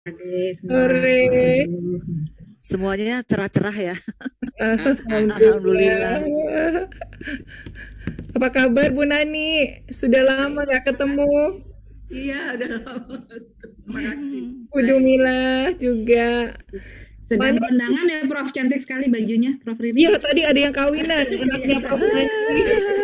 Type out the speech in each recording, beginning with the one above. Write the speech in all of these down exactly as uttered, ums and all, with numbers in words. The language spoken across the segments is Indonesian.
Oke, semua. Sore. Semuanya cerah-cerah ya. Alhamdulillah. Alhamdulillah. Apa kabar Bu Nani? Sudah lama gak ketemu. Iya, udah lama. Makasih. Bu Dumila juga. Sudah Mana- ada undangan ya Prof, cantik sekali bajunya Prof Riri. Iya, tadi ada yang kawinan, anaknya Prof Nani.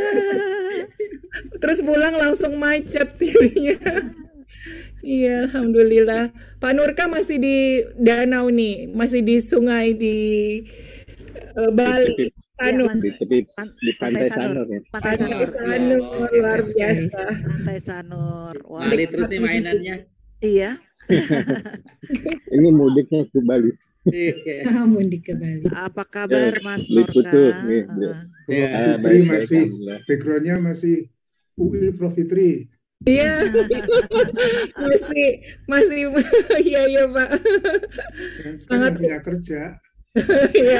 Terus pulang langsung macet jadinya. Iya, alhamdulillah. Pak Nurka masih di danau nih, masih di sungai di eh, Bali. Sanur. Mas- di tepi Pan- di Pantai pantai Sanur. Sanur ya. Pantai Pantai Sanur. Sanur, luar biasa. Pantai Sanur. Wah, Bali terus nih mainannya. iya. Ini mudiknya ke Bali. Iya. Ah, mudik ke Bali. Apa kabar Mas Lip Norka? Kutub, nih, Heeh. Iya. Ah, Fitri baik, baik, masih alhamdulillah. backgroundnya masih U I Prof Fitri. Iya, masih masih iya iya Pak. Kan kan Sangat- lagi nggak kerja. Iya.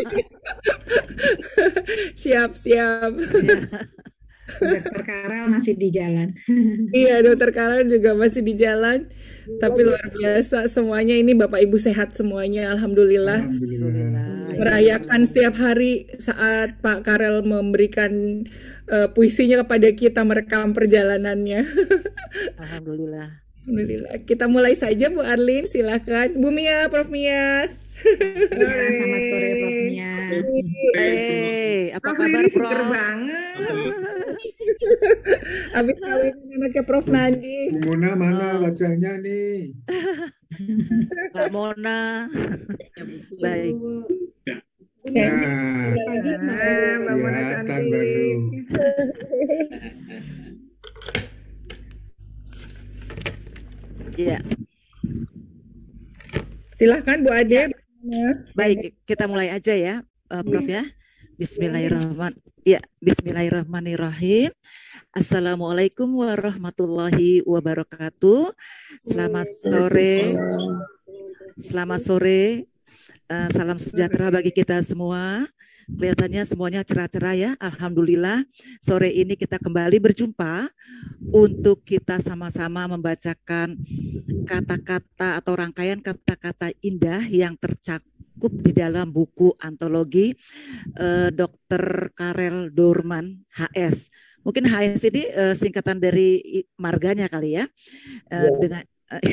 Siap siap. Dokter Karel masih di jalan. Iya, Dokter Karen juga masih di jalan. Tapi luar biasa semuanya ini Bapak Ibu sehat semuanya, alhamdulillah. Alhamdulillah. Merayakan setiap hari saat Pak Karel memberikan eh, puisinya kepada kita merekam perjalanannya. Alhamdulillah. Alhamdulillah. Kita mulai saja Bu Arlin, silakan. Bu Mia, Prof Mia. Ya, selamat sore Prof Nia. Eh, apa Prof kabar Riri seger Prof? banget. Habis kawin anaknya Prof Nandi. Bu Mona mana Oh. wajahnya nih? Mbak Mona. Baik. Oke. Nah, Ah, Mbak Mona kelihatan cantik. baru. Iya. Silahkan Bu Ade. Baik, kita mulai aja ya, eh, Prof ya. Bismillahirrahman, ya, Bismillahirrahmanirrahim. Assalamualaikum warahmatullahi wabarakatuh. Selamat sore, selamat sore. Eh, salam sejahtera bagi kita semua. Kelihatannya semuanya cerah-cerah ya. Alhamdulillah. Sore ini kita kembali berjumpa untuk kita sama-sama membacakan kata-kata atau rangkaian kata-kata indah yang tercakup di dalam buku antologi eh, Dokter Karel Doorman H S. Mungkin H S ini eh, singkatan dari i- marganya kali ya. Eh, dengan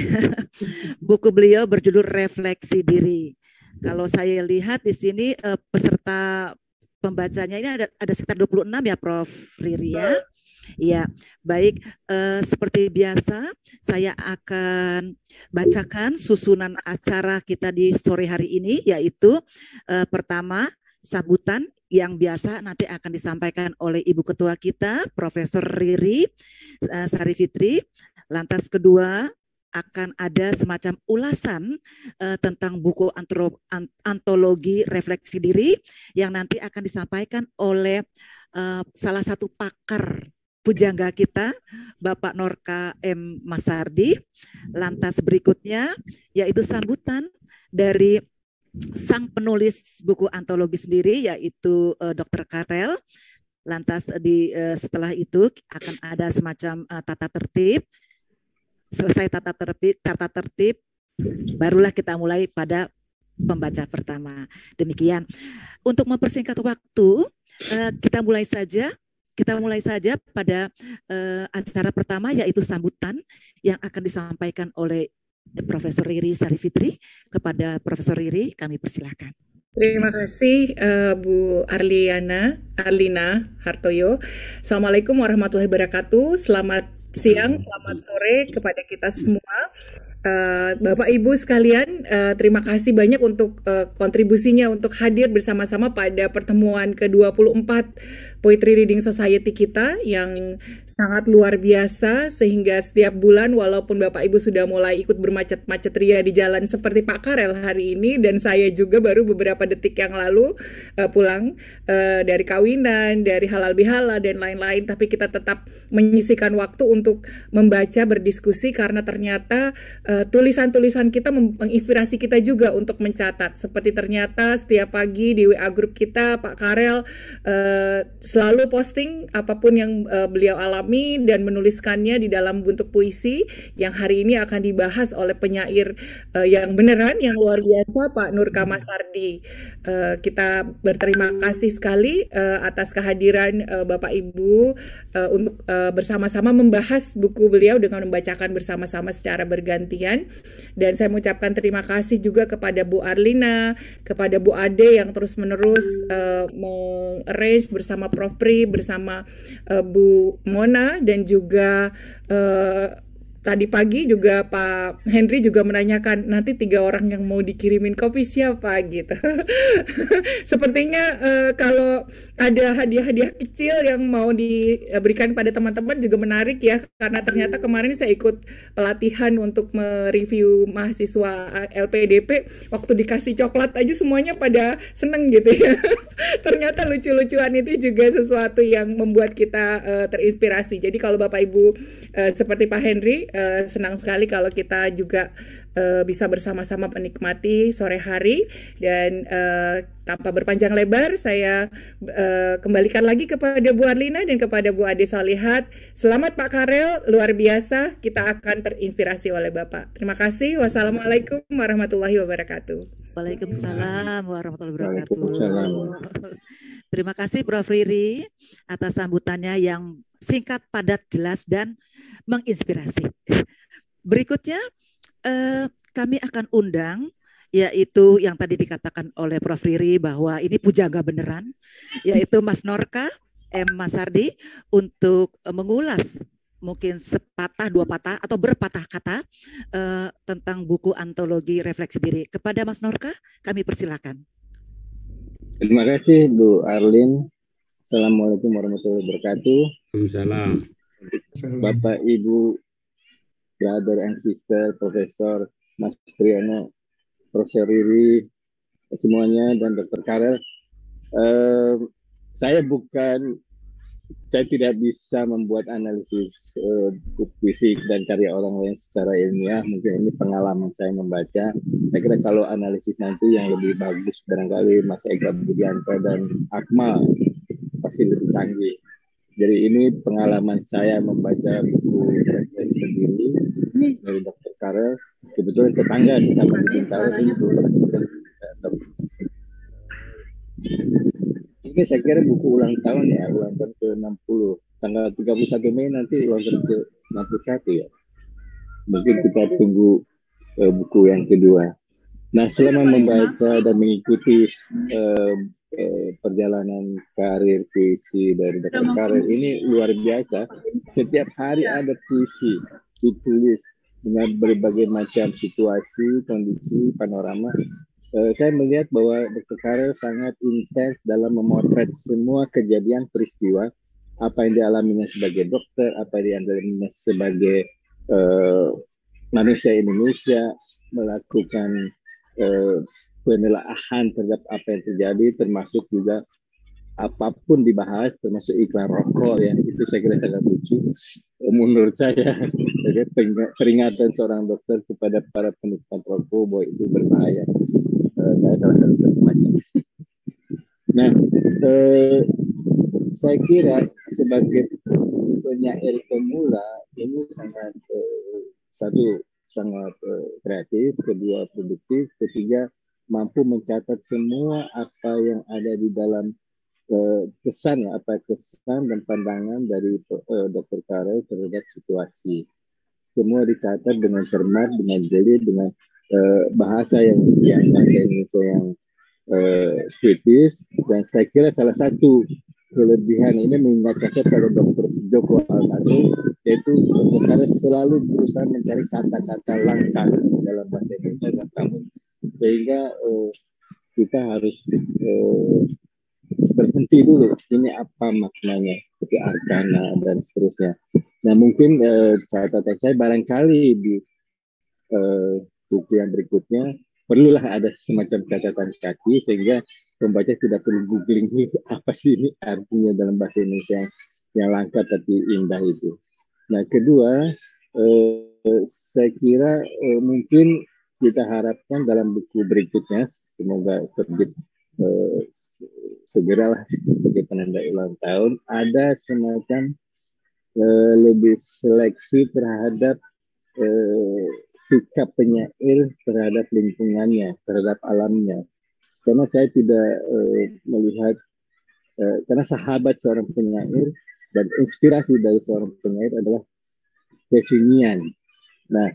buku beliau berjudul Refleksi Diri. Kalau saya lihat di sini eh, peserta pembacanya ini ada ada sekitar dua puluh enam ya Prof Riri ya. Iya, baik. Eh, seperti biasa, saya akan bacakan susunan acara kita di sore hari ini, yaitu eh, pertama sambutan yang biasa nanti akan disampaikan oleh Ibu Ketua kita, Profesor Riri eh, Sari Fitri. Lantas kedua akan ada semacam ulasan eh, tentang buku antro, an- antologi Refleksi Diri yang nanti akan disampaikan oleh eh, salah satu pakar pujangga kita, Bapak Norka M. Masardi. Lantas berikutnya yaitu sambutan dari sang penulis buku antologi sendiri, yaitu uh, Dokter Karel. Lantas di uh, setelah itu akan ada semacam uh, tata tertib. Selesai tata tertib, tata tertib, barulah kita mulai pada pembaca pertama. Demikian. Untuk mempersingkat waktu, uh, kita mulai saja. Kita mulai saja pada uh, acara pertama, yaitu sambutan yang akan disampaikan oleh Profesor Riri Sari Fitri. Kepada Profesor Riri, kami persilakan. Terima kasih eh, Bu Arliana, Arlina Hartoyo. Assalamualaikum warahmatullahi wabarakatuh. Selamat siang, selamat sore kepada kita semua. Eh, Bapak Ibu sekalian, eh, terima kasih banyak untuk eh, kontribusinya untuk hadir bersama-sama pada pertemuan ke dua puluh empat Poetry Reading Society kita yang sangat luar biasa, sehingga setiap bulan walaupun Bapak Ibu sudah mulai ikut bermacet-macet ria di jalan seperti Pak Karel hari ini, dan saya juga baru beberapa detik yang lalu uh, pulang uh, dari kawinan, dari halal bihalal dan lain-lain, tapi kita tetap menyisihkan waktu untuk membaca, berdiskusi, karena ternyata uh, tulisan-tulisan kita mem- menginspirasi kita juga untuk mencatat. Seperti ternyata setiap pagi di W A grup kita Pak Karel uh, selalu posting apapun yang uh, beliau alami dan menuliskannya di dalam bentuk puisi yang hari ini akan dibahas oleh penyair uh, yang beneran, yang luar biasa, Pak Nur Kamasardi. Uh, kita berterima kasih sekali uh, atas kehadiran uh, Bapak Ibu uh, untuk uh, bersama-sama membahas buku beliau dengan membacakan bersama-sama secara bergantian. Dan saya mengucapkan terima kasih juga kepada Bu Arlina, kepada Bu Ade yang terus-menerus uh, meng-arrange bersama Prof Pri, bersama uh, Bu Mona, dan juga uh, tadi pagi juga Pak Henry juga menanyakan nanti tiga orang yang mau dikirimin kopi siapa gitu. Sepertinya uh, kalau ada hadiah-hadiah kecil yang mau diberikan pada teman-teman juga menarik ya, karena ternyata kemarin saya ikut pelatihan untuk mereview mahasiswa L P D P, waktu dikasih coklat aja semuanya pada seneng gitu ya. Ternyata lucu-lucuan itu juga sesuatu yang membuat kita uh, terinspirasi. Jadi kalau Bapak Ibu uh, seperti Pak Henry, Uh, senang sekali kalau kita juga uh, bisa bersama-sama menikmati sore hari. Dan uh, tanpa berpanjang lebar, saya uh, kembalikan lagi kepada Bu Arlina dan kepada Bu Ade Salihat. Selamat Pak Karel, luar biasa, kita akan terinspirasi oleh Bapak. Terima kasih. Wassalamualaikum warahmatullahi wabarakatuh. Waalaikumsalam warahmatullahi wabarakatuh. Waalaikumsalam. Terima kasih Prof Riri atas sambutannya yang singkat, padat, jelas, dan menginspirasi. Berikutnya eh, kami akan undang, yaitu yang tadi dikatakan oleh Prof Riri bahwa ini pujangga beneran, yaitu Mas Norka M. Masardi, untuk eh, mengulas mungkin sepatah dua patah atau berpatah kata eh, tentang buku antologi Refleksi Diri. Kepada Mas Norka kami persilakan. Terima kasih Bu Arlin. Assalamualaikum warahmatullahi wabarakatuh. Waalaikumsalam. Bapak, Ibu, brother and sister, Profesor Mas Triyono, Profesor Riri, semuanya, dan Dokter Karel. Uh, saya bukan, saya tidak bisa membuat analisis uh, buku puisi dan karya orang lain secara ilmiah. Mungkin ini pengalaman saya membaca. Saya kira kalau analisis nanti yang lebih bagus barangkali Mas Ega Budianto dan Akmal pasti lebih canggih. Jadi ini pengalaman saya membaca buku Refleksi Diri dari Dokter Karel. Kebetulan tetangga sama Dokter Karel ini ini saya kira buku ulang tahun ya, ulang tahun ke enam puluh. Tanggal tiga puluh satu Mei nanti ulang tahun ke enam puluh satu ya. Mungkin kita tunggu uh, buku yang kedua. Nah, selama membaca dan mengikuti uh, uh, perjalanan karir puisi dari Dokter Karel ini luar biasa. Setiap hari ada puisi ditulis dengan berbagai macam situasi, kondisi, panorama. Uh, saya melihat bahwa Dokter Karel sangat intens dalam memotret semua kejadian peristiwa, apa yang dialaminya sebagai dokter, apa yang dialaminya sebagai uh, manusia Indonesia, melakukan Uh, penelaahan terhadap apa yang terjadi, termasuk juga apapun dibahas, termasuk iklan rokok ya, itu saya kira sangat lucu. Menurut saya, saya peringatan seorang dokter kepada para penikmat rokok bahwa itu berbahaya. Uh, saya salah satu temannya. Nah, uh, saya kira sebagai penyair pemula ini sangat uh, satu sangat uh, kreatif, kedua produktif, ketiga mampu mencatat semua apa yang ada di dalam uh, kesan ya, apa kesan dan pandangan dari uh, Dokter Karel terhadap situasi. Semua dicatat dengan cermat, dengan jeli, dengan uh, bahasa yang yang bahasa Indonesia yang uh, kritis, dan saya kira salah satu kelebihan ini mengingatkan saya pada Dokter Joko Almadro, yaitu Dokter Karel selalu berusaha mencari kata-kata langka dalam bahasa Indonesia dan kamus, sehingga uh, kita harus uh, berhenti dulu, ini apa maknanya, seperti arkana dan seterusnya. Nah, mungkin uh, catatan saya barangkali di uh, buku yang berikutnya perlulah ada semacam catatan kaki sehingga pembaca tidak perlu googling apa sih ini artinya dalam bahasa Indonesia yang, yang langka tapi indah itu. Nah, kedua, eh, saya kira eh, mungkin kita harapkan dalam buku berikutnya, semoga terbit eh, segeralah sebagai penanda ulang tahun ada semacam uh, lebih seleksi terhadap uh, sikap penyair terhadap lingkungannya, terhadap alamnya. Karena saya tidak uh, melihat, uh, karena sahabat seorang penyair dan inspirasi dari seorang penyair adalah kesunyian. Nah,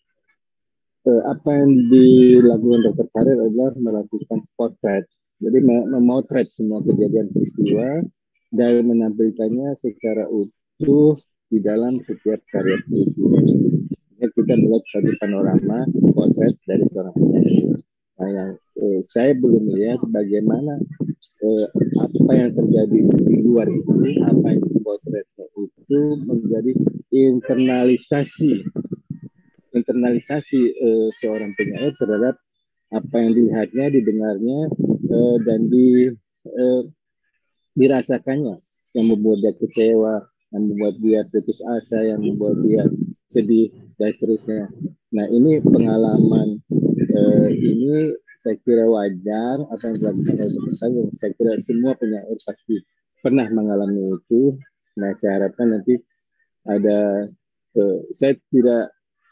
uh, apa yang dilakukan dokter Karel adalah melakukan potret. Jadi memotret semua kejadian peristiwa dan menampilkannya secara utuh di dalam setiap karya puisinya. Kita melihat satu panorama potret dari seorang penyair. Nah, yang eh, saya belum melihat bagaimana eh, apa yang terjadi di luar itu, apa yang dipotretnya itu menjadi internalisasi, internalisasi eh, seorang penyair terhadap apa yang dilihatnya, didengarnya, eh, dan di, eh, dirasakannya, yang membuat dia kecewa, yang membuat dia putus asa, yang membuat dia sedih, dan seterusnya. Nah, ini pengalaman eh, ini saya kira wajar apa yang dilakukan oleh saya. Saya kira semua penyair pasti pernah mengalami itu. Nah, saya harapkan nanti ada, eh, saya tidak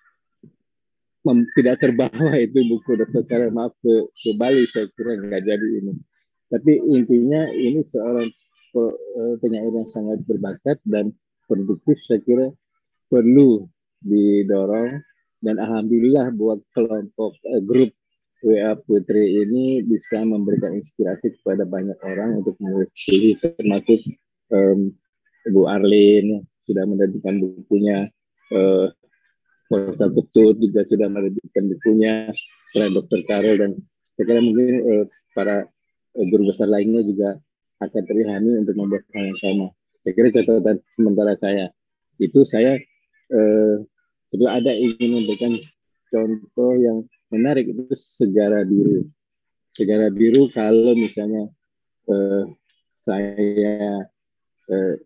mem, tidak terbawa itu buku dokter Karel, maaf ke, ke Bali, saya kira nggak jadi ini. Tapi intinya ini seorang penyair yang sangat berbakat dan produktif, saya kira perlu didorong, dan alhamdulillah buat kelompok eh, grup W A Putri ini bisa memberikan inspirasi kepada banyak orang untuk menulis puisi, termasuk um, Bu Arlin sudah menerbitkan bukunya, uh, Profesor Ketut juga sudah menerbitkan bukunya, selain dokter Karel, dan saya kira mungkin uh, para uh, guru besar lainnya juga akan terilhami untuk membuat hal yang sama. Saya kira catatan sementara saya itu, saya uh, sudah ada ingin memberikan contoh yang menarik, itu Segara Biru. Segara Biru kalau misalnya uh, saya uh,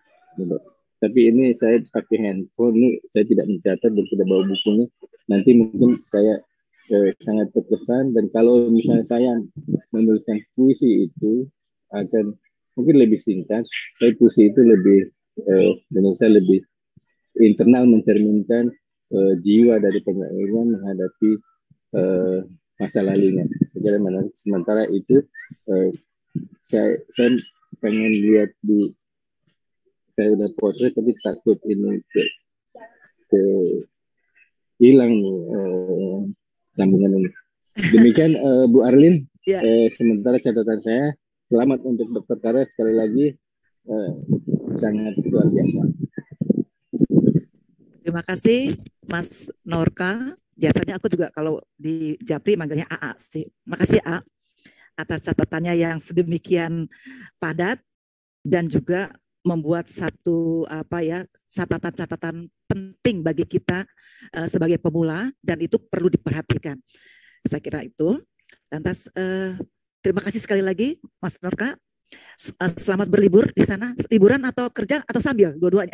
tapi ini saya pakai handphone, ini saya tidak mencatat dan tidak bawa bukunya. Nanti mungkin saya eh, sangat terkesan, dan kalau misalnya saya menuliskan puisi itu akan mungkin lebih singkat, tapi puisi itu lebih eh, menurut saya lebih internal, mencerminkan eh, jiwa dari penyairnya menghadapi eh, masa lalunya. Sejarah menarik. Sementara itu eh, saya, saya pengen lihat di, saya udah potret tapi takut ini ke, ke hilang nih eh, sambungan ini. Demikian eh, Bu Arlin, Ya. eh, sementara catatan saya, selamat untuk dokter Karel sekali lagi, eh, sangat luar biasa. Terima kasih Mas Norka. Biasanya aku juga kalau di Japri manggilnya A A sih. Makasih A atas catatannya yang sedemikian padat dan juga membuat satu apa ya catatan-catatan penting bagi kita uh, sebagai pemula, dan itu perlu diperhatikan. Saya kira itu. Lantas uh, terima kasih sekali lagi Mas Norka. Selamat berlibur di sana. Liburan atau kerja atau sambil dua-duanya?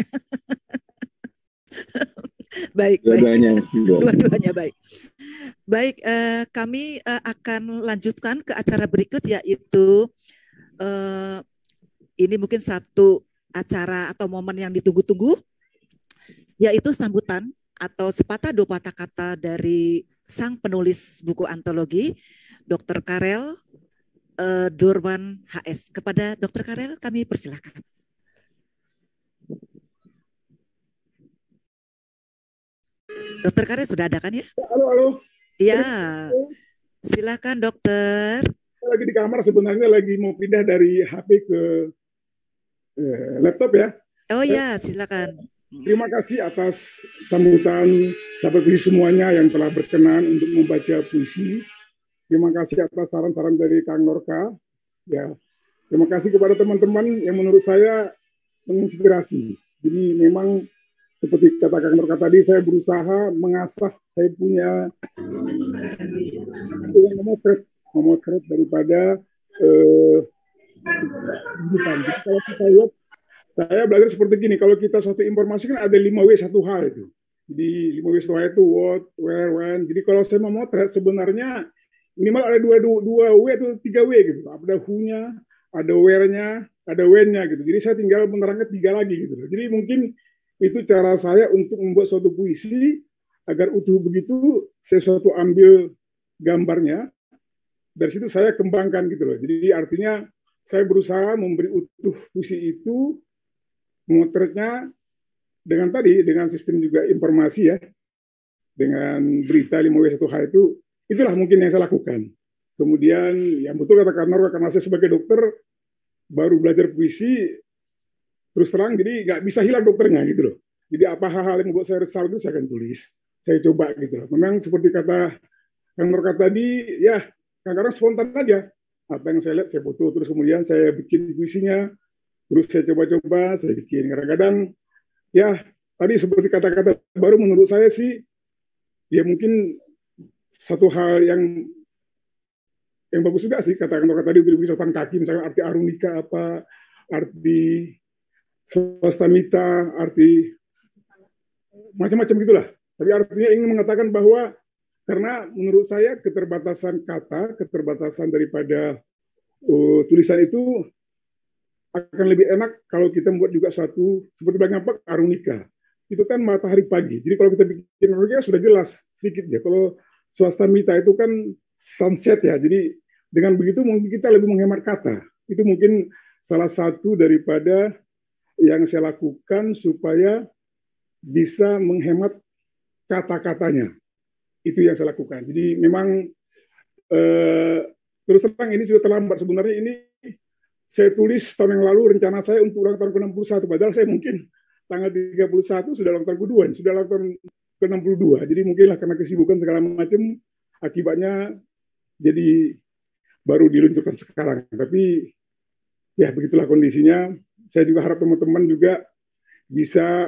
Baik, dua-duanya, baik. Dua-duanya baik. Baik, uh, kami uh, akan lanjutkan ke acara berikut, yaitu uh, ini mungkin satu acara atau momen yang ditunggu-tunggu, yaitu sambutan atau sepatah dua patah kata dari sang penulis buku antologi, dokter Karel uh, Durman H S. Kepada dokter Karel kami persilakan. dokter Karel sudah ada kan ya? Halo, halo. Iya, silakan dokter. Saya lagi di kamar, sebenarnya lagi mau pindah dari H P ke eh, laptop ya. Oh ya, silakan. Terima kasih atas sambutan sahabat puisi semuanya yang telah berkenan untuk membaca puisi. Terima kasih atas saran-saran dari Kang Norka. Ya, terima kasih kepada teman-teman yang menurut saya menginspirasi. Jadi memang seperti kata Kang Norka tadi, saya berusaha mengasah, saya punya yang memotret, memotret daripada eh, bukan. Jadi kalau kita lihat, saya belajar seperti gini, kalau kita suatu informasi kan ada lima W satu H itu. Jadi lima W satu H itu what, where, when. Jadi kalau saya memotret sebenarnya minimal ada dua, dua, dua W atau tiga W gitu. Ada who-nya, ada where-nya, ada when-nya gitu. Jadi saya tinggal menerangkan tiga lagi gitu. Jadi mungkin itu cara saya untuk membuat suatu puisi agar utuh begitu, saya suatu ambil gambarnya, dari situ saya kembangkan gitu loh. Jadi artinya saya berusaha memberi utuh puisi itu, memotretnya dengan tadi, dengan sistem juga informasi ya, dengan berita lima W satu H itu, itulah mungkin yang saya lakukan. Kemudian yang betul kata Kak Nor, karena saya sebagai dokter baru belajar puisi, terus terang jadi nggak bisa hilang dokternya gitu loh. Jadi apa hal-hal yang membuat saya resah itu saya akan tulis, saya coba gitu loh. Memang seperti kata Kang Nor tadi, ya kadang-kadang spontan aja. Apa yang saya lihat saya foto, terus kemudian saya bikin puisinya, terus saya coba-coba, saya bikin. Kadang-kadang ya tadi seperti kata-kata baru menurut saya sih, ya mungkin satu hal yang yang bagus juga sih, kata-kata tadi untuk catatan kaki, misalnya arti arunika apa, arti swastamita, arti macam-macam gitulah. Tapi artinya ingin mengatakan bahwa karena menurut saya keterbatasan kata, keterbatasan daripada uh, tulisan itu akan lebih enak kalau kita membuat juga satu, seperti bilang apa, arunika. Itu kan matahari pagi. Jadi kalau kita bikin arunika sudah jelas sedikit ya. Kalau swastamita itu kan sunset ya. Jadi dengan begitu mungkin kita lebih menghemat kata. Itu mungkin salah satu daripada yang saya lakukan supaya bisa menghemat kata-katanya. Itu yang saya lakukan. Jadi memang eh, terus terang ini sudah terlambat. Sebenarnya ini saya tulis tahun yang lalu, rencana saya untuk ulang tahun ke enam puluh satu. Padahal saya mungkin tanggal tiga puluh satu sudah ulang tahun kedua, sudah ulang tahun ke enam puluh dua. Jadi mungkinlah karena kesibukan segala macam, akibatnya jadi baru diluncurkan sekarang. Tapi ya begitulah kondisinya. Saya juga harap teman-teman juga bisa,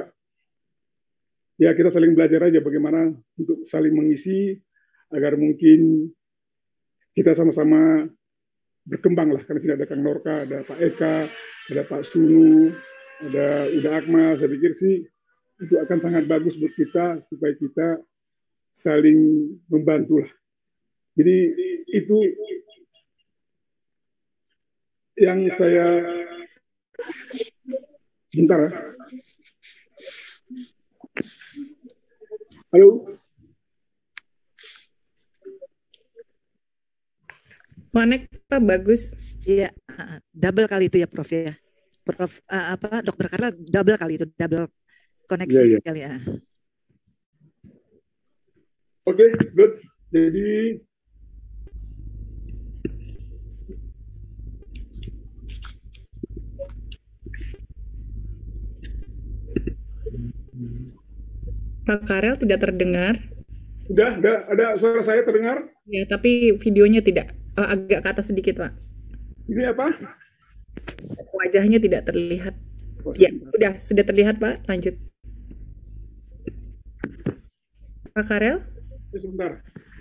ya kita saling belajar aja bagaimana untuk saling mengisi agar mungkin kita sama-sama berkembang lah. Karena sini ada Kang Norka, ada Pak Eka, ada Pak Sunu, ada Uda Akmal. Saya pikir sih itu akan sangat bagus buat kita supaya kita saling membantu lah. Jadi itu yang saya bentar ya. Halo. Connect Pak, bagus. Iya, double kali itu ya Prof ya. Prof uh, apa Dokter Karel double kali itu, double koneksi ya, ya. kali ya. Oke, okay, good. Jadi Pak Karel tidak terdengar. Udah, udah ada suara saya terdengar? Ya, tapi videonya tidak. Uh, agak ke atas sedikit, Pak. Ini apa? Wajahnya tidak terlihat. Oh, ya, sudah, sudah terlihat, Pak. Lanjut. Pak Karel? Ya, sebentar.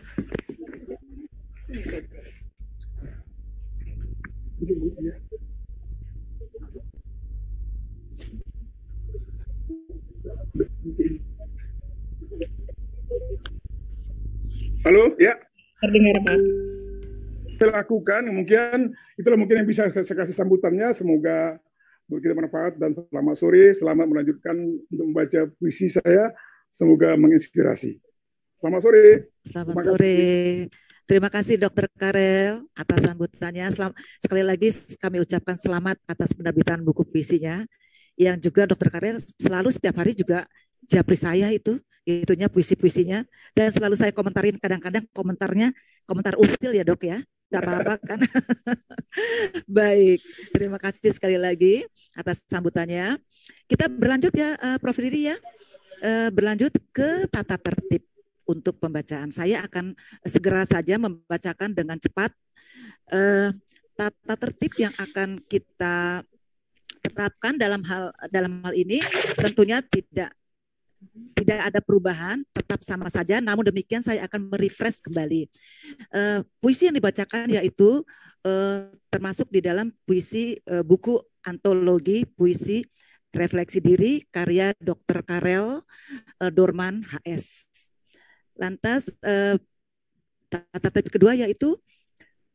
Halo, ya. Terdengar, Pak. Saya lakukan, mungkin itulah mungkin yang bisa saya kasih sambutannya. Semoga kita bermanfaat dan selamat sore, selamat melanjutkan untuk membaca puisi saya. Semoga menginspirasi. Selamat sore. Selamat Terima sore. Kasih. Terima kasih Dokter Karel atas sambutannya. Selam, sekali lagi kami ucapkan selamat atas penerbitan buku puisinya. Yang juga Dokter Karel selalu setiap hari juga japri saya itu. Itunya puisi-puisinya, dan selalu saya komentarin, kadang-kadang komentarnya komentar usil ya Dok ya, nggak apa-apa kan. Baik, terima kasih sekali lagi atas sambutannya. Kita berlanjut ya uh, Prof Riri ya, uh, berlanjut ke tata tertib untuk pembacaan. Saya akan segera saja membacakan dengan cepat uh, tata tertib yang akan kita terapkan dalam hal dalam hal ini. Tentunya tidak Tidak ada perubahan, tetap sama saja. Namun demikian saya akan merefresh kembali. Uh, puisi yang dibacakan yaitu uh, termasuk di dalam puisi uh, buku antologi puisi refleksi diri karya Dokter Karel uh, Dorman H S. Lantas uh, tata tertib kedua yaitu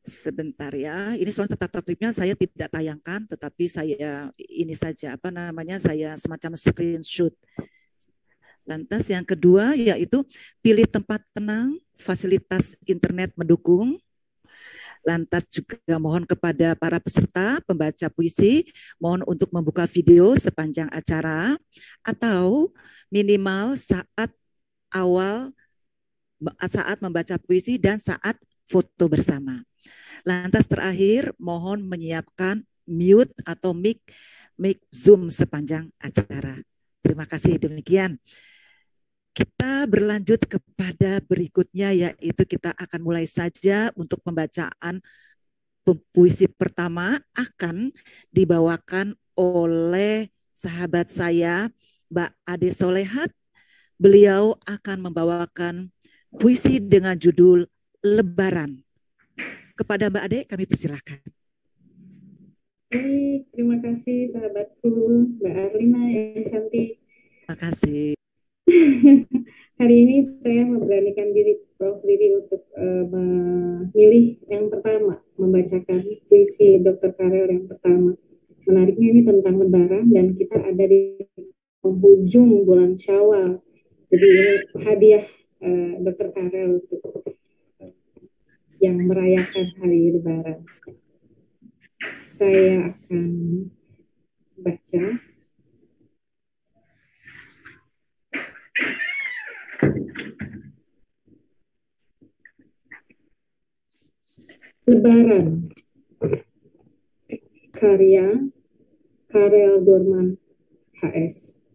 Sebentar ya, ini soal tata tertibnya saya tidak tayangkan, tetapi saya ini saja apa namanya saya semacam screenshot. Lantas yang kedua yaitu pilih tempat tenang, fasilitas internet mendukung. Lantas juga mohon kepada para peserta pembaca puisi, mohon untuk membuka video sepanjang acara atau minimal saat awal saat membaca puisi dan saat foto bersama. Lantas terakhir, mohon menyiapkan mute atau mic, mic Zoom sepanjang acara. Terima kasih, demikian. Kita berlanjut kepada berikutnya, yaitu kita akan mulai saja untuk pembacaan puisi pertama akan dibawakan oleh sahabat saya, Mbak Ade Solehat. Beliau akan membawakan puisi dengan judul Lebaran. Kepada Mbak Ade, kami persilahkan. Baik, terima kasih sahabatku, Mbak Arlina yang cantik. Terima kasih. Hari ini saya memberanikan diri Prof Riri untuk uh, memilih yang pertama, membacakan puisi dokter Karel yang pertama. Menariknya ini tentang Lebaran dan kita ada di penghujung bulan Syawal. Jadi ini hadiah uh, dokter Karel untuk yang merayakan hari Lebaran. Saya akan baca. Lebaran, karya Karel Dorman H S.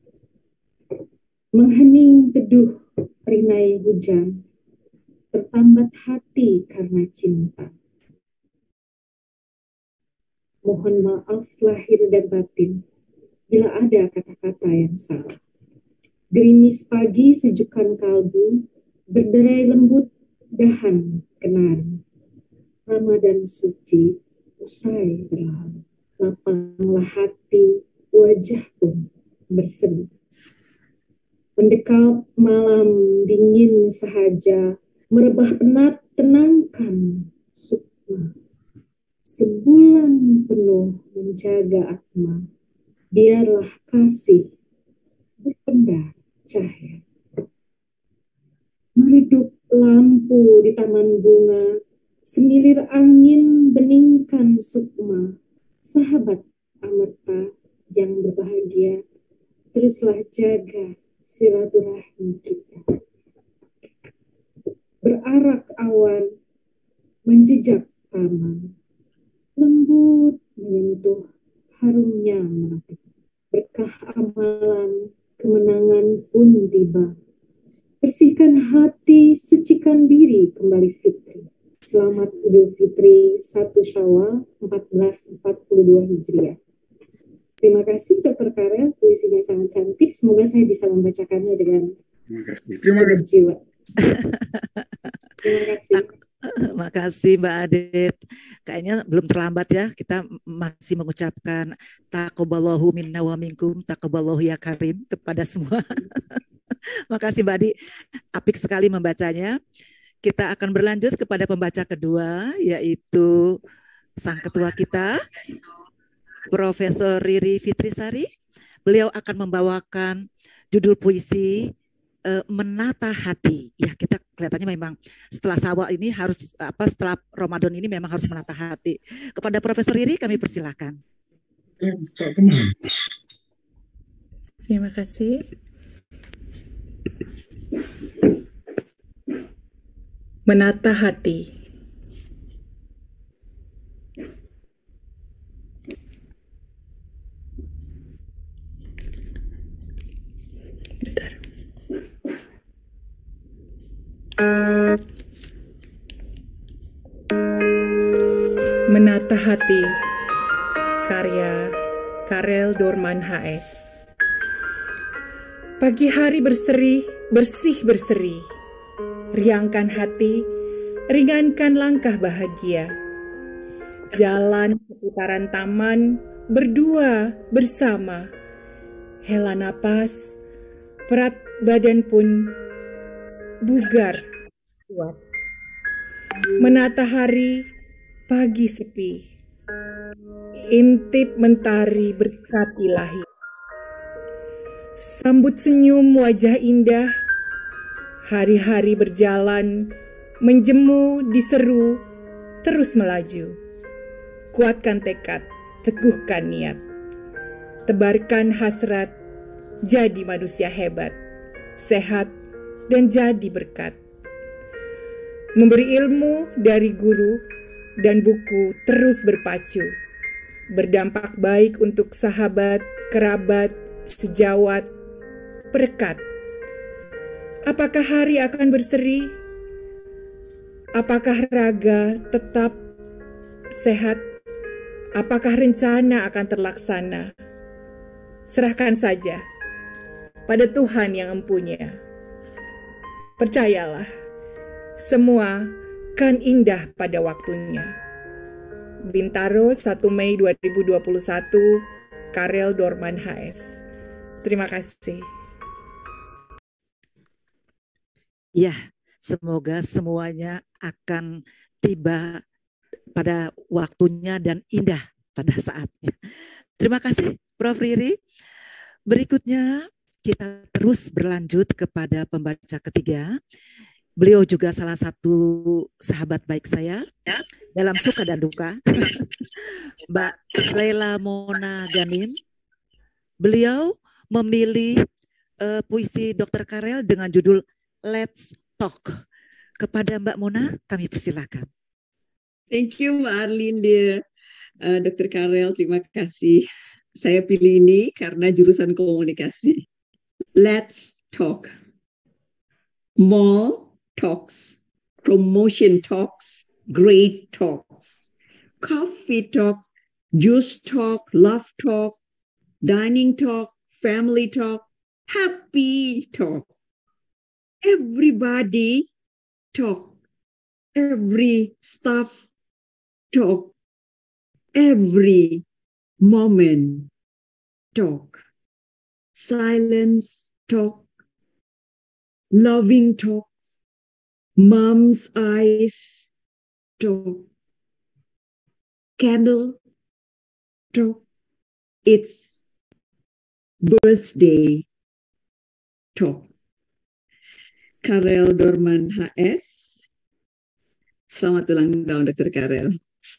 Menghening teduh rinai hujan, tertambat hati karena cinta. Mohon maaf lahir dan batin, bila ada kata-kata yang salah. Gerimis pagi sejukkan kalbu, berderai lembut dahan kenari. Ramadan suci usai berlalu, lapanglah hati, wajah pun berseri. Mendekap malam dingin sahaja, merebah penat tenangkan sukma. Sebulan penuh menjaga atma, biarlah kasih berpendar cahaya. Meredup lampu di taman bunga, semilir angin beningkan sukma. Sahabat amerta yang berbahagia, teruslah jaga silaturahmi kita. Berarak awan, menjejak taman, lembut menyentuh harumnya melati. Berkah amalan, kemenangan pun tiba. Bersihkan hati, sucikan diri kembali fitri. Selamat Idul Fitri satu Syawal seribu empat ratus empat puluh dua Hijriah. Terima kasih dokter Karel, puisinya sangat cantik. Semoga saya bisa membacakannya dengan Terima kasih. Terima kasih. jiwa. Terima kasih. Terima kasih Mbak Adet. Kayaknya belum terlambat ya. Kita masih mengucapkan taqabbalallahu minna wa minkum, taqabbalallahu ya karim kepada semua. Makasih Mbak Adi. Apik sekali membacanya. Kita akan berlanjut kepada pembaca kedua, yaitu sang ketua kita, Profesor Riri Fitrisari. Beliau akan membawakan judul puisi uh, Menata Hati. Ya, kita kelihatannya memang setelah Syawal ini harus apa setelah Ramadan ini memang harus menata hati. Kepada Profesor Riri kami persilakan. Terima kasih. Menata hati. Bentar. Menata hati, karya Karel Dorman H S. Pagi hari berseri, bersih berseri. Riangkan hati, ringankan langkah bahagia. Jalan seputaran taman, berdua bersama. Hela napas, berat badan pun bugar kuat. Menata hari, pagi sepi, intip mentari berkat ilahi. Sambut senyum wajah indah, hari-hari berjalan, menjemu, diseru, terus melaju. Kuatkan tekad, teguhkan niat, tebarkan hasrat, jadi manusia hebat, sehat, dan jadi berkat. Memberi ilmu dari guru dan buku terus berpacu, berdampak baik untuk sahabat, kerabat, sejawat, perekat. Apakah hari akan berseri? Apakah raga tetap sehat? Apakah rencana akan terlaksana? Serahkan saja pada Tuhan yang empunya. Percayalah, semua kan indah pada waktunya. Bintaro, satu Mei dua ribu dua puluh satu, Karel Dorman H S. Terima kasih. Ya, semoga semuanya akan tiba pada waktunya dan indah pada saatnya. Terima kasih, Prof Riri. Berikutnya kita terus berlanjut kepada pembaca ketiga. Beliau juga salah satu sahabat baik saya ya, dalam suka dan duka, Mbak Leila Mona Ganim. Beliau memilih uh, puisi dokter Karel dengan judul Let's Talk. Kepada Mbak Mona, kami persilakan. Thank you Mbak Arlin, dear. Uh, dokter Karel, terima kasih. Saya pilih ini karena jurusan komunikasi. Let's talk. Mall talks, promotion talks, grade talks, coffee talk, juice talk, love talk, dining talk, family talk, happy talk. Everybody talk. Every staff talk. Every moment talk. Silence talk. Loving talks. Mom's eyes talk. Candle talk. It's birthday talk. Karel Dorman H S. Selamat ulang tahun dokter Karel.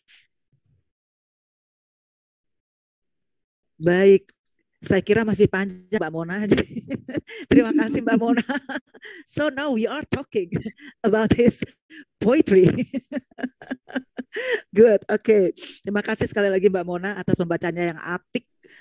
Baik, saya kira masih panjang Mbak Mona. Terima kasih Mbak Mona. So now we are talking about his poetry. Good, oke. Okay. Terima kasih sekali lagi Mbak Mona atas pembacanya yang apik.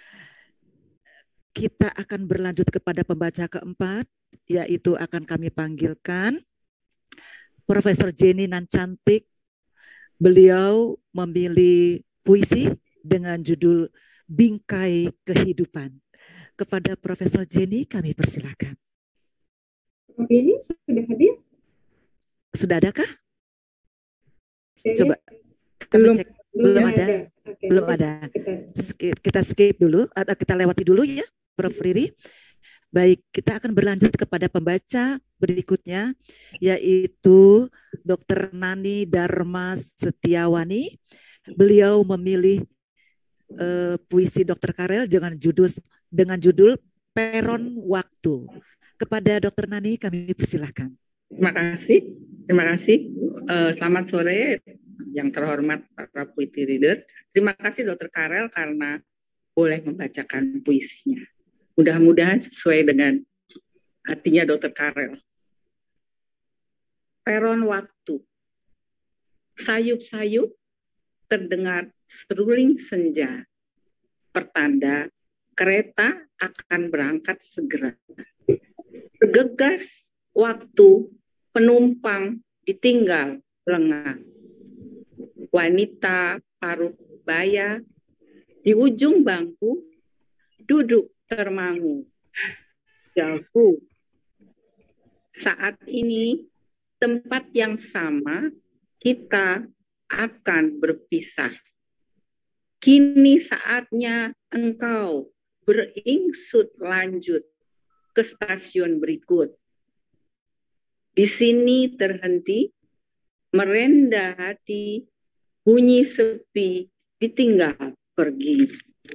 Kita akan berlanjut kepada pembaca keempat, yaitu akan kami panggilkan Profesor Jenny Nancantik. Beliau memilih puisi dengan judul Bingkai Kehidupan. Kepada Profesor Jenny kami persilakan. Prof Jenny sudah hadir? Sudah adakah? Saya Coba kami belum, cek. Belum ada. ada. Okay, belum ada. Skip, kita skip dulu atau kita lewati dulu ya, Prof Riri. Baik, kita akan berlanjut kepada pembaca berikutnya, yaitu dokter Nani Dharma Setiawani. Beliau memilih uh, puisi dokter Karel dengan judul dengan judul Peron Waktu. Kepada dokter Nani kami persilahkan. Terima kasih, terima kasih. Uh, selamat sore, yang terhormat para puisi reader. Terima kasih dokter Karel karena boleh membacakan puisinya. Mudah-mudahan sesuai dengan hatinya dokter Karel. Peron waktu. Sayup-sayup terdengar seruling senja. Pertanda kereta akan berangkat segera. Bergegas waktu penumpang ditinggal lengah. Wanita paruh baya di ujung bangku duduk termangu. Jauh. Saat ini tempat yang sama kita akan berpisah. Kini saatnya engkau beringsut lanjut ke stasiun berikut. Di sini terhenti, merendah hati, bunyi sepi ditinggal pergi.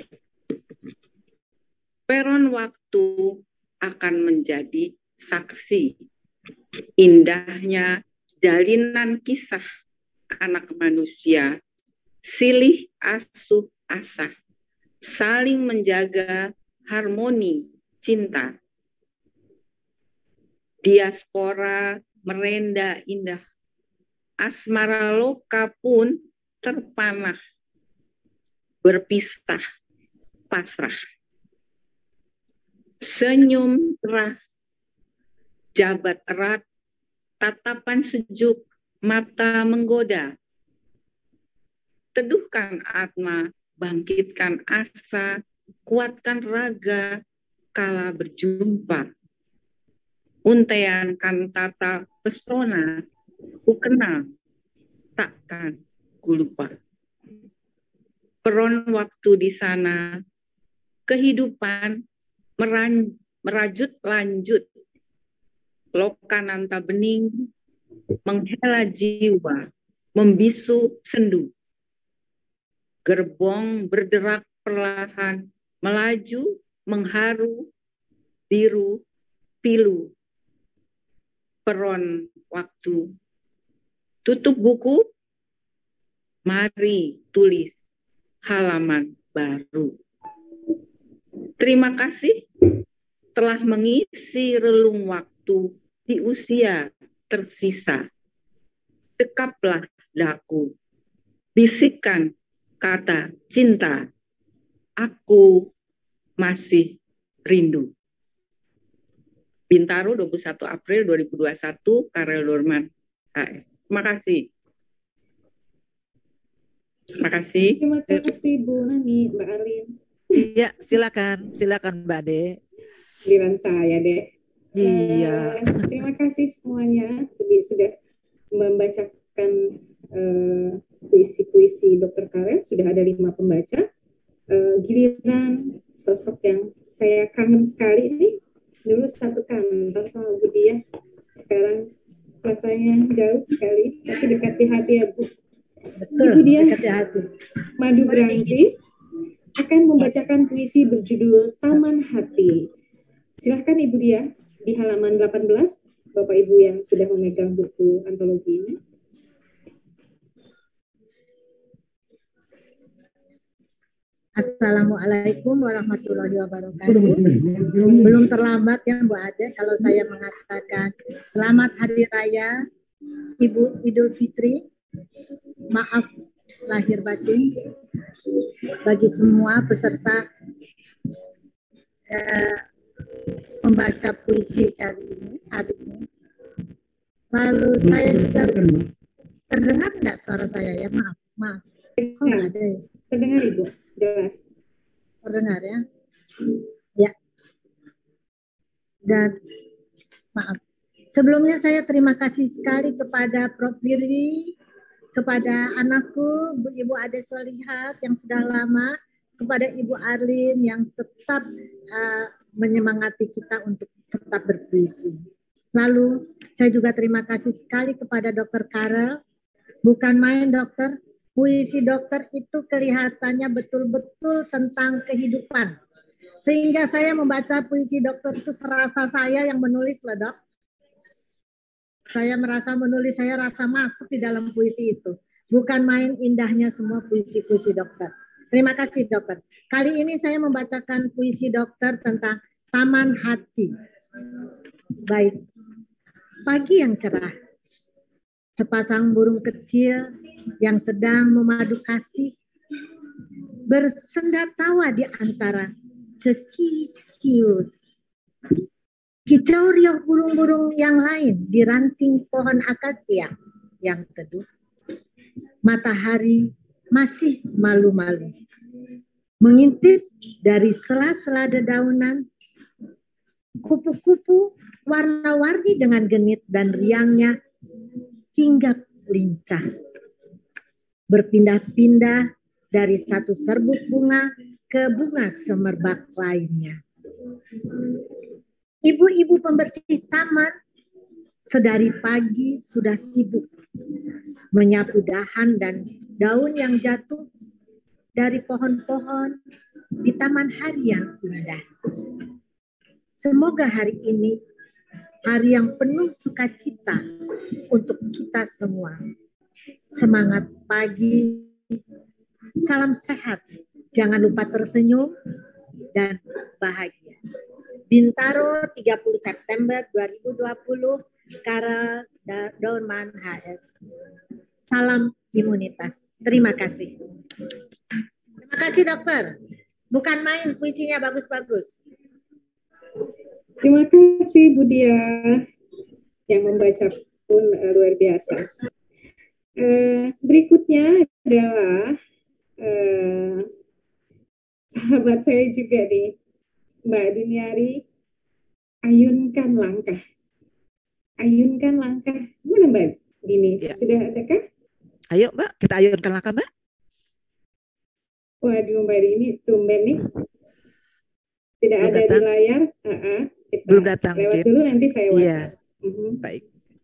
Peron waktu akan menjadi saksi indahnya jalinan kisah anak manusia, silih asuh asah, saling menjaga harmoni cinta. Diaspora merenda indah, asmara loka pun terpanah, berpisah pasrah. Senyum cerah, jabat erat, tatapan sejuk, mata menggoda. Teduhkan atma, bangkitkan asa, kuatkan raga kala berjumpa. Untaian kantata pesona, ku kenal, takkan ku lupa. Peron waktu di sana, kehidupan meran, merajut lanjut, lokananta bening, menghela jiwa, membisu sendu. Gerbong berderak perlahan, melaju, mengharu, biru, pilu. Peron waktu. Tutup buku, mari tulis halaman baru. Terima kasih telah mengisi relung waktu di usia tersisa. Dekaplah daku, bisikkan kata cinta, aku masih rindu. Bintaro, dua puluh satu April dua ribu dua puluh satu, Karel Dorman. Terima kasih. Terima kasih. Terima kasih Bu Nani, Mbak Arlin. Iya, silakan, silakan Mbak De. Giliran saya, Dek. Iya. Uh, terima kasih semuanya jadi sudah membacakan uh, puisi-puisi Dokter Karel. Sudah ada lima pembaca. Uh, giliran sosok yang saya kangen sekali ini. Dulu satu kantor sama Bu Dia. Sekarang rasanya jauh sekali, tapi dekat di hati ya Bu. Betul, Ibu Dia dekat di hati. Madu Branti akan membacakan puisi berjudul Taman Hati. Silahkan Ibu Dia di halaman delapan belas, Bapak Ibu yang sudah memegang buku antologi ini. Assalamualaikum warahmatullahi wabarakatuh. Belum terlambat ya Bu Ade kalau saya mengatakan selamat Hari Raya Ibu Idul Fitri. Maaf lahir batin bagi semua peserta eh, membaca puisi kali ini, hari ini. Lalu saya bisa terdengar nggak suara saya ya? Maaf, maaf. Oh, nggak ada ya? Terdengar Ibu, jelas. Terdengar ya? Ya. Dan maaf. Sebelumnya saya terima kasih sekali kepada Prof Firly, kepada anakku Ibu Ade Solihat yang sudah lama, kepada Ibu Arlin yang tetap uh, menyemangati kita untuk tetap berpuisi. Lalu saya juga terima kasih sekali kepada Dokter Karel. Bukan main dokter, puisi dokter itu kelihatannya betul-betul tentang kehidupan. Sehingga saya membaca puisi dokter itu serasa saya yang menulis loh Dok. Saya merasa menulis, saya rasa masuk di dalam puisi itu. Bukan main indahnya semua puisi-puisi dokter. Terima kasih dokter. Kali ini saya membacakan puisi dokter tentang Taman Hati. Baik. Pagi yang cerah. Sepasang burung kecil yang sedang memadu kasih bersenda tawa di antara ceci-ciut. Kicau riuh burung-burung yang lain di ranting pohon akasia yang teduh. Matahari masih malu-malu. Mengintip dari sela-sela dedaunan, kupu-kupu warna-warni dengan genit dan riangnya hinggap lincah. Berpindah-pindah dari satu serbuk bunga ke bunga semerbak lainnya. Ibu-ibu pembersih taman sedari pagi sudah sibuk menyapu dahan dan daun yang jatuh dari pohon-pohon di taman hari yang indah. Semoga hari ini hari yang penuh sukacita untuk kita semua. Semangat pagi, salam sehat, jangan lupa tersenyum dan bahagia. Bintaro tiga puluh September dua ribu dua puluh, Karel Dorman H S. Salam imunitas. Terima kasih. Terima kasih dokter. Bukan main, puisinya bagus-bagus. Terima kasih Bu Dia yang membaca pun uh, luar biasa. Uh, berikutnya adalah uh, sahabat saya juga nih, Mbak Diniari. Ayunkan langkah. Ayunkan langkah. Mana Mbak Dini? Ya. Sudah adakah? Ayo Mbak, kita ayunkan langkah Mbak. Waduh Mbak Dini, tumben nih. Tidak Belum ada datang. Di layar. Uh-uh. Kita Belum datang. Lewat Jin. Dulu nanti saya WhatsApp. Iya. Uh-huh. Baik.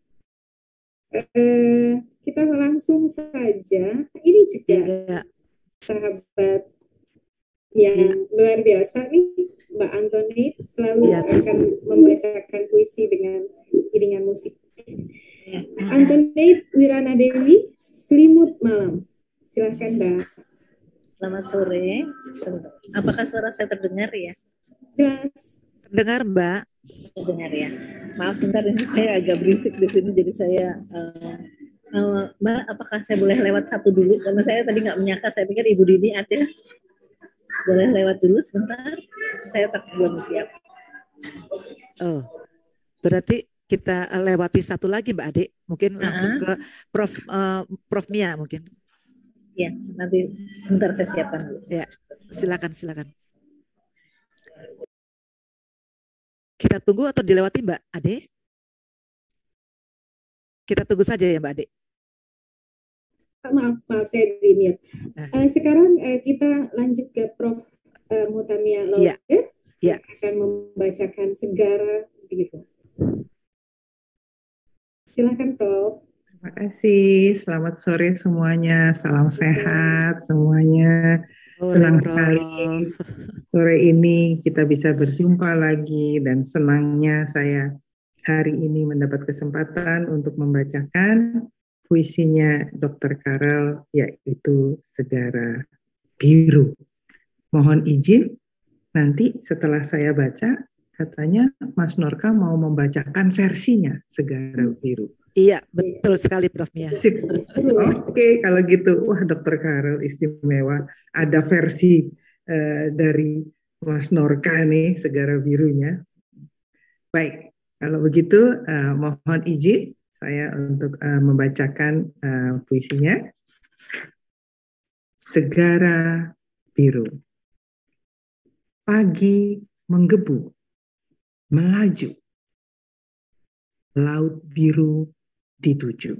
Uh, kita langsung saja. Ini juga iya. Sahabat yang iya. luar biasa nih, Mbak Antoni selalu iya. akan membacakan puisi dengan iringan musik. Iya. Antoni Wirana Dewi, Selimut Malam. Silahkan Mbak. Selamat sore. Apakah suara saya terdengar ya? Jelas. Terdengar Mbak. Terdengar ya. Maaf sebentar, ini saya agak berisik di sini, jadi saya uh, uh, Mbak, apakah saya boleh lewat satu dulu? Karena saya tadi nggak menyangka, saya pikir Ibu Dini ada. Boleh lewat dulu sebentar. Saya tak belum siap. Oh, berarti kita lewati satu lagi Mbak Ade. Mungkin langsung uh-huh. ke Prof uh, Prof Mia mungkin. Ya, nanti sebentar saya siapkan dulu. Ya, silakan silakan. Kita tunggu atau dilewati Mbak Ade? Kita tunggu saja ya Mbak Ade. Maaf, maaf saya di mute. Nah. Uh, sekarang uh, kita lanjut ke Prof uh, Mutamia Laude ya. Ya. Yang akan membacakan Segara begitu. Silakan Prof. Terima kasih. Selamat sore semuanya. Salam sehat semuanya. Senang sekali sore ini kita bisa berjumpa lagi, dan senangnya saya hari ini mendapat kesempatan untuk membacakan puisinya dokter Karel, yaitu Segara Biru. Mohon izin, nanti setelah saya baca, katanya Mas Norka mau membacakan versinya Segara Biru. Iya, betul sekali Prof Mia. Oke, kalau gitu, wah dokter Karel istimewa. Ada versi uh, dari Mas Norka nih, Segara Birunya. Baik, kalau begitu uh, mohon izin saya untuk uh, membacakan uh, puisinya. Segara Biru. Pagi menggebu, melaju. Laut biru dituju.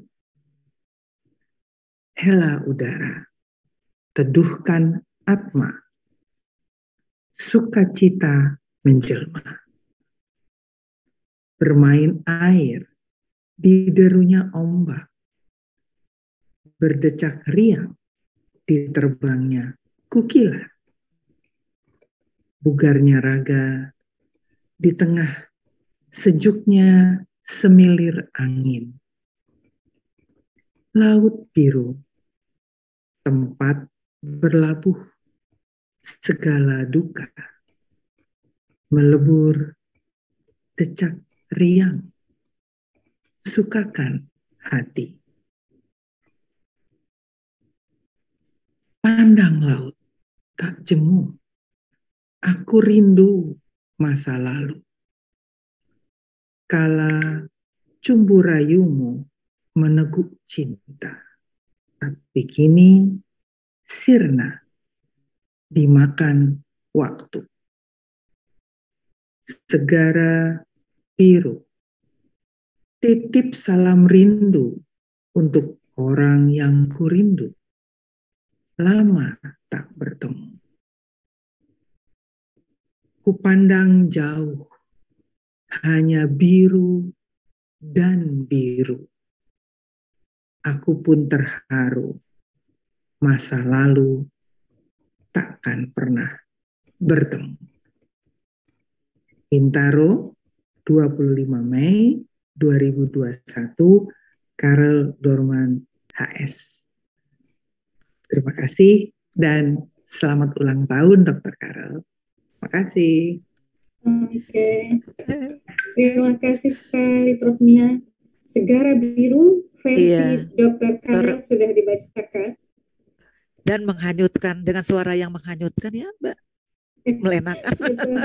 Hela udara, teduhkan atma, sukacita menjelma. Bermain air di derunya ombak, berdecak riang di terbangnya kukila. Bugarnya raga di tengah sejuknya semilir angin. Laut biru, tempat berlabuh segala duka. Melebur, decak riang, sukakan hati. Pandang laut, tak jemu, aku rindu masa lalu. Kala cumbu rayumu meneguk cinta, tapi kini sirna dimakan waktu. Segara biru, titip salam rindu untuk orang yang kurindu. Lama tak bertemu. Kupandang jauh, hanya biru dan biru. Aku pun terharu masa lalu takkan pernah bertemu. Bintaro, dua puluh lima Mei dua ribu dua puluh satu, Karel Dorman H S. Terima kasih dan selamat ulang tahun Dokter Karel. Terima kasih. Oke, terima kasih sekali Prof Nia. Segara Biru versi Iya. Dokter Karel Dor- sudah dibacakan. Dan menghanyutkan dengan suara yang menghanyutkan ya Mbak. Melenakan. Betul.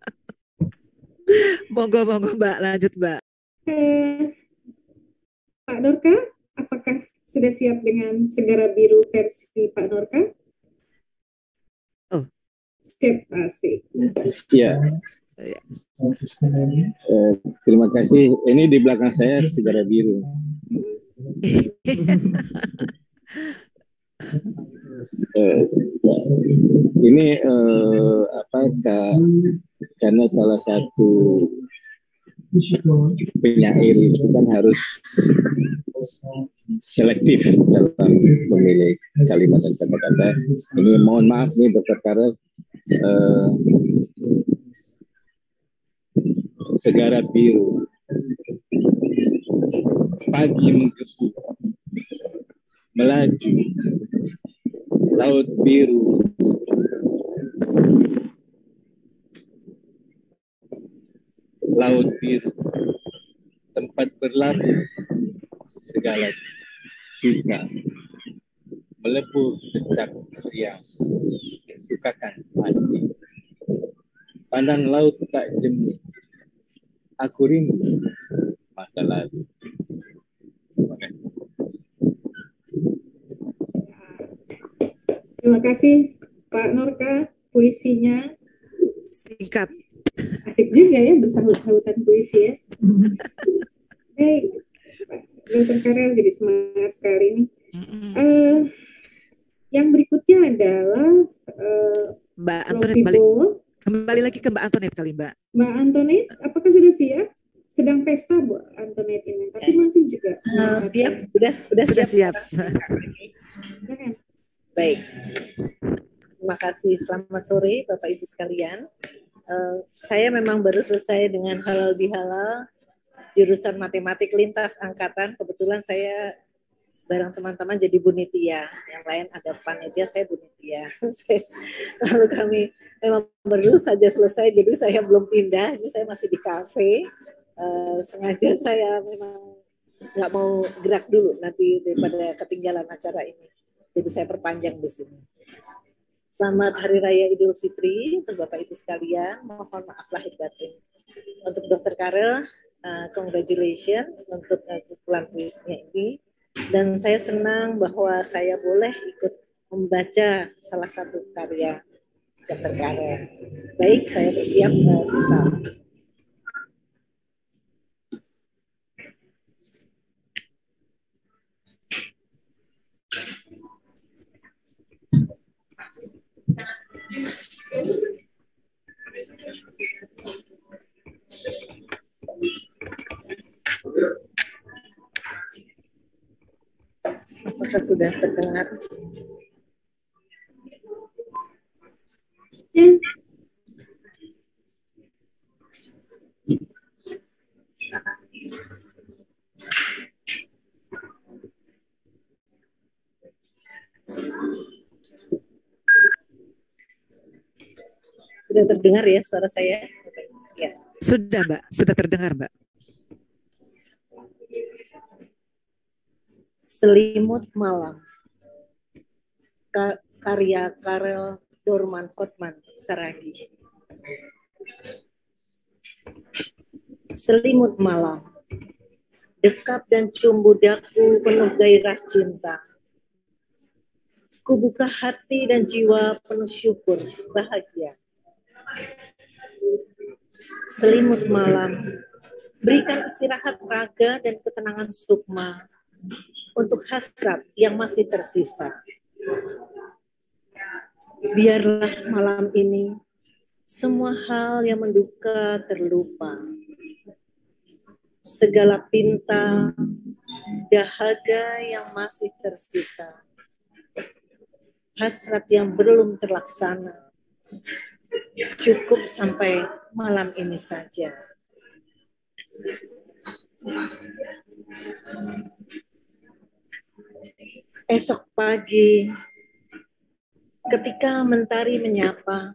Monggo, monggo Mbak, lanjut Mbak. Eh, Pak Norka, apakah sudah siap dengan Segara Biru versi Pak Norka? Oh. Siap, asik. Ya. Eh, terima kasih. Ini di belakang saya Segara Biru. eh, ini eh, apa Kak, karena salah satu penyair itu kan harus selektif dalam memilih kalimat dan kata-kata. Ini mohon maaf nih Dokter Karel, eh, Segara Biru, pagi menggebu, melaju, laut biru, laut biru, tempat berlabuh segala suka, melebur decak riang, sukakan hati. Pandang laut tak jemu, aku rindu masa lalu. Terima kasih. Terima kasih Pak Norka, puisinya Singkat. asik juga ya, bersahut-sahutan puisi ya. Baik, Dokter Karel jadi semangat sekali nih. Uh, yang berikutnya adalah uh, Mbak Antoinette balik, kembali lagi ke Mbak Antoinette kali Mbak. Mbak Antoinette, apakah sudah siap? Sedang pesta Bu Antoinette ini, tapi masih juga uh, siap, sudah sudah sudah siap. siap. Baik, terima kasih. Selamat sore Bapak Ibu sekalian. Uh, saya memang baru selesai dengan halal bihalal jurusan matematik lintas angkatan. Kebetulan saya bareng teman-teman jadi Bunitia, yang lain ada panitia, saya Bunitia. Lalu kami memang baru saja selesai, jadi saya belum pindah. Ini saya masih di kafe. Uh, sengaja saya memang nggak mau gerak dulu nanti daripada ketinggalan acara ini. Jadi saya perpanjang di sini. Selamat Hari Raya Idul Fitri untuk Bapak Ibu sekalian. Mohon maaf lahir batin. Untuk Dokter Karel, uh, congratulations untuk uh, kumpulan puisinya ini. Dan saya senang bahwa saya boleh ikut membaca salah satu karya Dokter Karel. Baik, saya bersiap uh, sebentar. Apakah sudah terdengar? Ya. Sudah terdengar ya suara saya? Ya. Sudah Mbak, sudah terdengar Mbak. Selimut Malam, Ka karya Karel Dorman Hotman Saragi. Selimut malam, dekap dan cumbu daku penuh gairah cinta. Kubuka hati dan jiwa penuh syukur, bahagia. Selimut malam, berikan istirahat raga dan ketenangan sukma untuk hasrat yang masih tersisa. Biarlah malam ini semua hal yang menduka terlupa. Segala pinta, dahaga yang masih tersisa. hasrat yang belum terlaksana. Cukup sampai malam ini saja. Esok pagi, ketika mentari menyapa,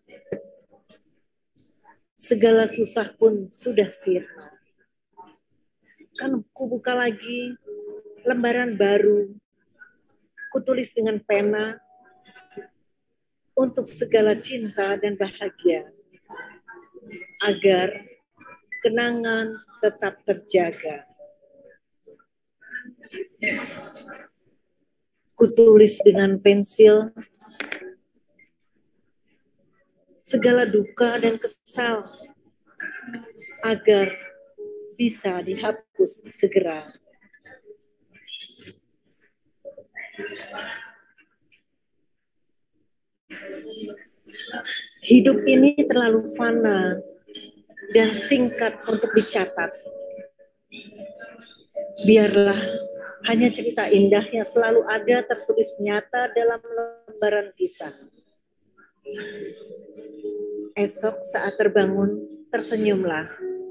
segala susah pun sudah sirna. Kan kubuka lagi lembaran baru, kutulis dengan pena untuk segala cinta dan bahagia, agar kenangan tetap terjaga. Kutulis dengan pensil segala duka dan kesal, agar bisa dihapus segera. Hidup ini terlalu fana dan singkat untuk dicatat. Biarlah hanya cerita indah yang selalu ada tertulis nyata dalam lembaran kisah. Esok saat terbangun, tersenyumlah.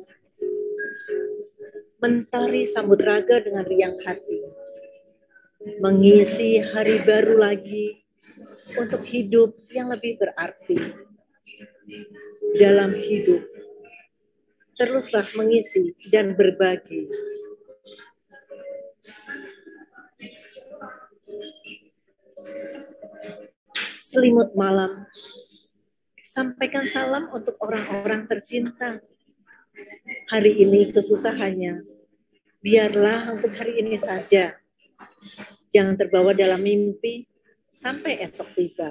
Mentari sambut raga dengan riang hati. Mengisi hari baru lagi untuk hidup yang lebih berarti. Dalam hidup, teruslah mengisi dan berbagi. Selimut malam, sampaikan salam untuk orang-orang tercinta. Hari ini kesusahannya, biarlah untuk hari ini saja. Jangan terbawa dalam mimpi sampai esok tiba.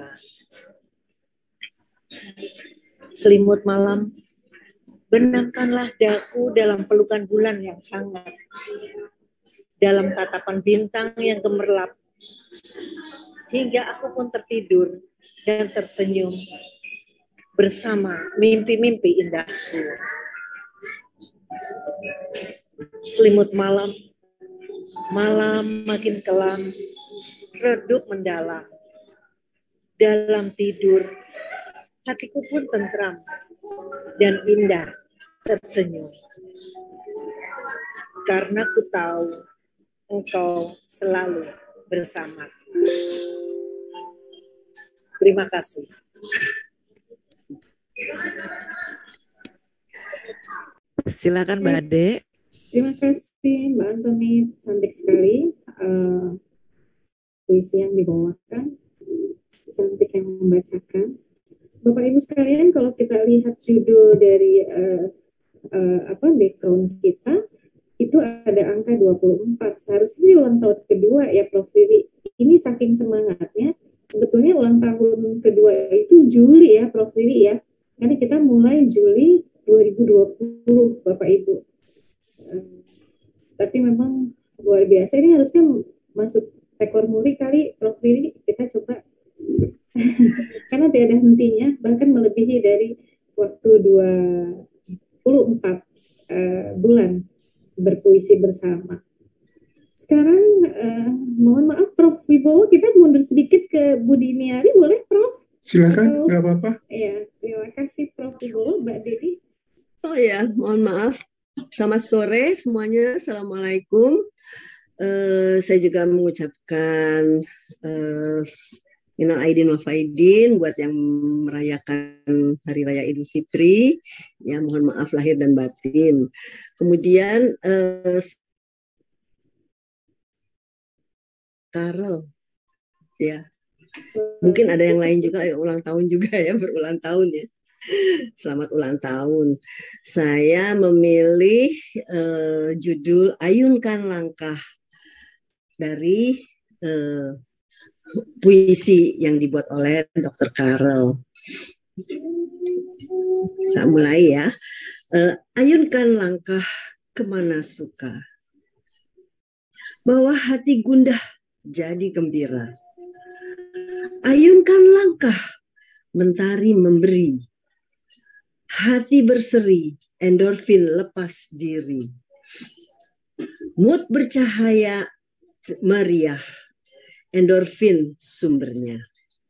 Selimut malam, benamkanlah daku dalam pelukan bulan yang hangat. Dalam tatapan bintang yang gemerlap, hingga aku pun tertidur dan tersenyum bersama mimpi-mimpi indahku. Selimut malam, malam makin kelam, redup mendalam. Dalam tidur, hatiku pun tentram dan indah tersenyum. Karena ku tahu engkau selalu bersama. Terima kasih. Silakan Mbak Ade. Terima kasih Mbak Antoni, cantik sekali uh, puisi yang dibawakan, cantik yang membacakan. Bapak Ibu sekalian, kalau kita lihat judul dari uh, uh, apa background kita, itu ada angka dua puluh empat. Seharusnya sih ulang tahun kedua ya Prof Riri. Ini saking semangatnya, sebetulnya ulang tahun kedua itu Juli ya Prof Riri ya. Karena kita mulai Juli dua ribu dua puluh Bapak Ibu. Uh, tapi memang luar biasa. Ini harusnya masuk rekor muri kali Prof Riri. Kita coba. Karena tidak ada hentinya, bahkan melebihi dari waktu dua puluh empat uh, bulan berpuisi bersama. Sekarang uh, mohon maaf Prof Wibowo, kita mundur sedikit ke Bu Diniari, boleh Prof? Silakan, nggak apa-apa. Ya, terima kasih Prof Wibowo. Mbak Dedi. Oh ya, mohon maaf. Selamat sore semuanya. Assalamualaikum. Uh, saya juga mengucapkan uh, Minal aidin wal faidin buat yang merayakan Hari Raya Idul Fitri. Ya, mohon maaf lahir dan batin. Kemudian eh, Karel, ya, mungkin ada yang lain juga ya, ulang tahun juga ya, berulang tahun ya. Selamat ulang tahun. Saya memilih eh, judul Ayunkan Langkah dari eh, puisi yang dibuat oleh Dokter Karel. Saya mulai ya. Uh, ayunkan langkah kemana suka, bawa hati gundah jadi gembira. Ayunkan langkah, mentari memberi, hati berseri, endorfin lepas diri. Mood bercahaya meriah, endorfin sumbernya.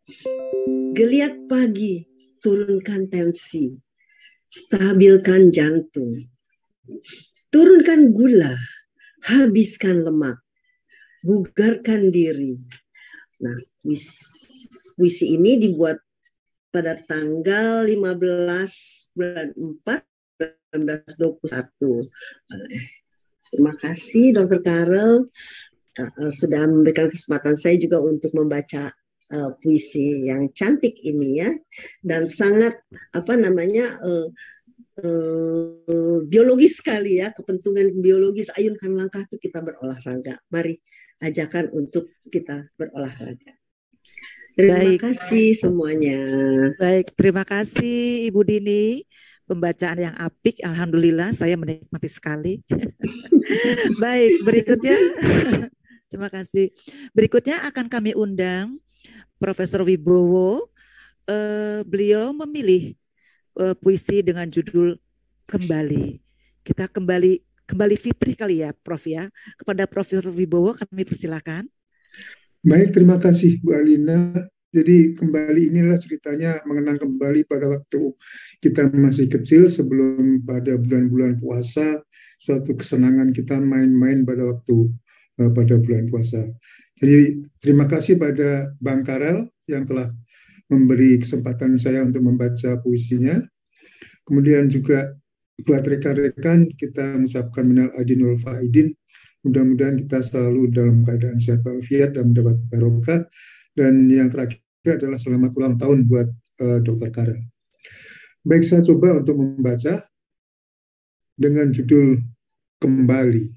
Geliat pagi, turunkan tensi, stabilkan jantung, turunkan gula, habiskan lemak, bugarkan diri. Nah, puisi ini dibuat pada tanggal lima belas bulan empat seribu sembilan ratus dua puluh satu. Terima kasih Dokter Karel sudah memberikan kesempatan saya juga untuk membaca uh, puisi yang cantik ini ya, dan sangat apa namanya uh, uh, biologis sekali ya, kepentingan biologis. Ayunkan langkah itu kita berolahraga. Mari ajakan untuk kita berolahraga. Terima Baik. kasih semuanya. Baik, terima kasih Ibu Dini. Pembacaan yang apik, alhamdulillah saya menikmati sekali. Baik, berikutnya terima kasih. Berikutnya akan kami undang Profesor Wibowo. Uh, beliau memilih uh, puisi dengan judul Kembali. Kita kembali kembali fitri kali ya, Prof ya. Kepada Profesor Wibowo kami persilakan. Baik, terima kasih Bu Alina. Jadi kembali inilah ceritanya mengenang kembali pada waktu kita masih kecil sebelum pada bulan-bulan puasa, suatu kesenangan kita main-main pada waktu uh, pada bulan puasa. Jadi terima kasih pada Bang Karel yang telah memberi kesempatan saya untuk membaca puisinya. Kemudian juga buat rekan-rekan kita mengucapkan minal aidin wal faidin. Mudah-mudahan kita selalu dalam keadaan sehat walafiat dan mendapat barokah. Dan yang terakhir adalah selamat ulang tahun buat uh, Dokter Karel. Baik, saya coba untuk membaca dengan judul Kembali.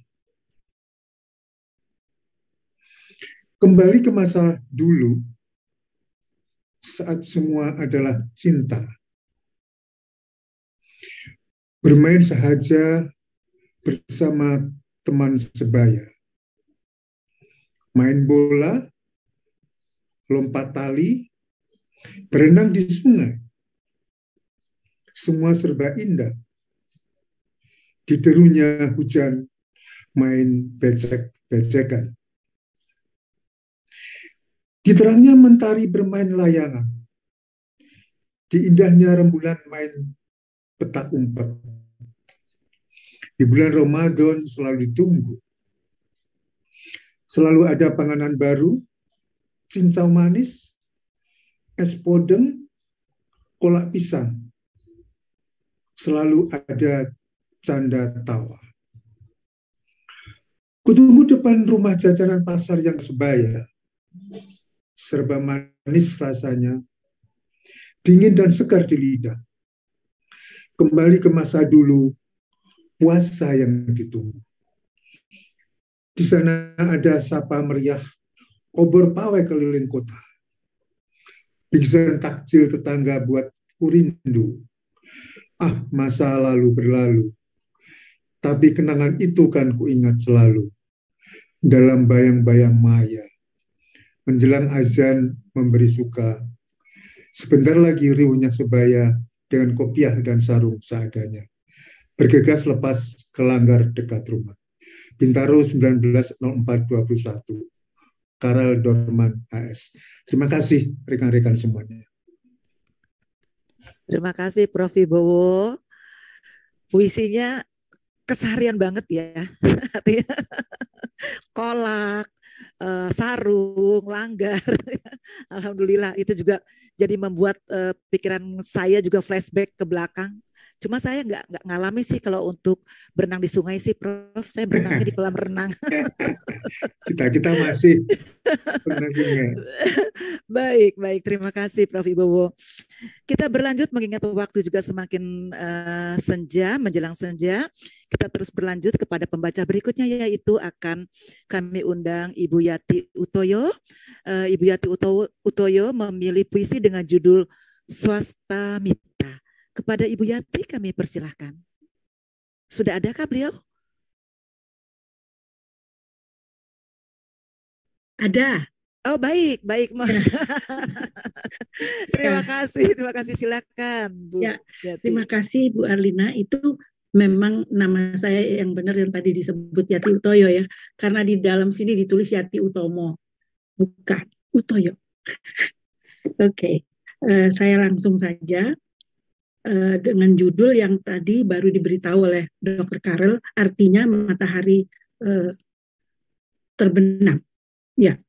Kembali ke masa dulu, saat semua adalah cinta. Bermain sahaja bersama teman sebaya. Main bola, lompat tali, berenang di sungai. Semua serba indah. Diderunya hujan, main becek-becekan. Di terangnya mentari bermain layangan. Di indahnya rembulan main petak umpet. Di bulan Ramadan selalu ditunggu. Selalu ada panganan baru, cincau manis, es podeng, kolak pisang. Selalu ada canda tawa. Kutunggu depan rumah jajanan pasar yang sebaya. Serba manis rasanya, dingin dan segar di lidah. Kembali ke masa dulu, puasa yang ditunggu. Di sana ada sapa meriah, obor pawai keliling kota. Bingkisan takjil tetangga buat kurindu. Ah, masa lalu berlalu. Tapi kenangan itu kan kuingat selalu. Dalam bayang-bayang maya. Menjelang azan memberi suka. Sebentar lagi riuhnya sebaya dengan kopiah dan sarung seadanya. Bergegas lepas ke langgar dekat rumah. Bintaro sembilan belas nol empat dua puluh satu. Karel Dorman H S. Terima kasih rekan-rekan semuanya. Terima kasih Prof Wibowo. Puisinya keseharian banget ya. Kolak, uh, sarung, langgar. Alhamdulillah itu juga jadi membuat uh, pikiran saya juga flashback ke belakang. Cuma saya nggak nggak ngalami sih kalau untuk berenang di sungai sih, Prof. Saya berenangnya di kolam renang. kita kita masih berenang sungai. Baik, baik. Terima kasih, Prof Wibowo. Kita berlanjut mengingat waktu juga semakin uh, senja, menjelang senja. Kita terus berlanjut kepada pembaca berikutnya, yaitu akan kami undang Ibu Yati Utoyo. Uh, Ibu Yati Uto, Utoyo memilih puisi dengan judul Swasta Mita. Kepada Ibu Yati kami persilahkan. Sudah adakah beliau? Ada. Oh baik, baik. Terima kasih, terima kasih. Silakan, Bu. Ya, Yati. Terima kasih Bu Arlina. Itu memang nama saya yang benar yang tadi disebut Yati Utoyo ya. Karena di dalam sini ditulis Yati Utomo, bukan Utoyo. Oke, uh, saya langsung saja uh, dengan judul yang tadi baru diberitahu oleh dokter Karel, artinya matahari uh, terbenam. Ya,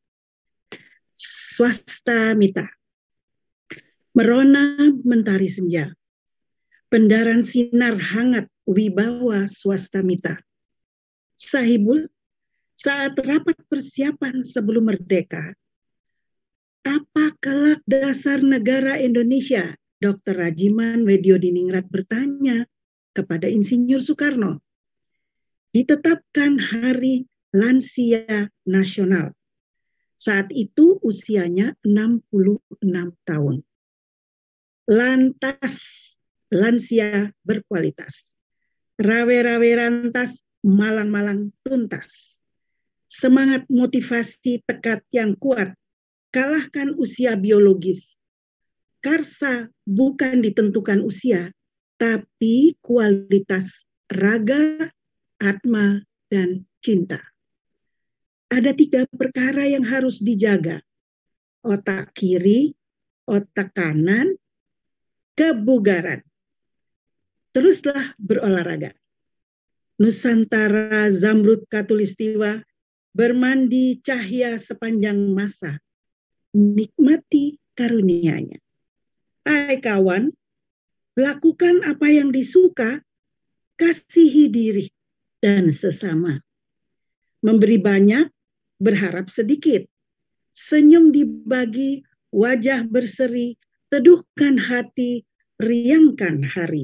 swasta mita. Merona mentari senja, pendaran sinar hangat wibawa swasta mita. Sahibul, saat rapat persiapan sebelum merdeka, apa kelak dasar negara Indonesia? dokter Rajiman Wedyodiningrat bertanya kepada Insinyur Soekarno. Ditetapkan Hari Lansia Nasional. Saat itu usianya enam puluh enam tahun. Lantas lansia berkualitas. Rawe-rawe rantas, malang-malang tuntas. Semangat motivasi tekad yang kuat, kalahkan usia biologis. Karsa bukan ditentukan usia, tapi kualitas raga, atma, dan cinta. Ada tiga perkara yang harus dijaga. Otak kiri, otak kanan, kebugaran. Teruslah berolahraga. Nusantara Zamrud Katulistiwa bermandi cahaya sepanjang masa. Nikmati karunia-Nya. Hai kawan, lakukan apa yang disuka, kasihi diri dan sesama. Memberi banyak, berharap sedikit. Senyum dibagi, wajah berseri, teduhkan hati, riangkan hari.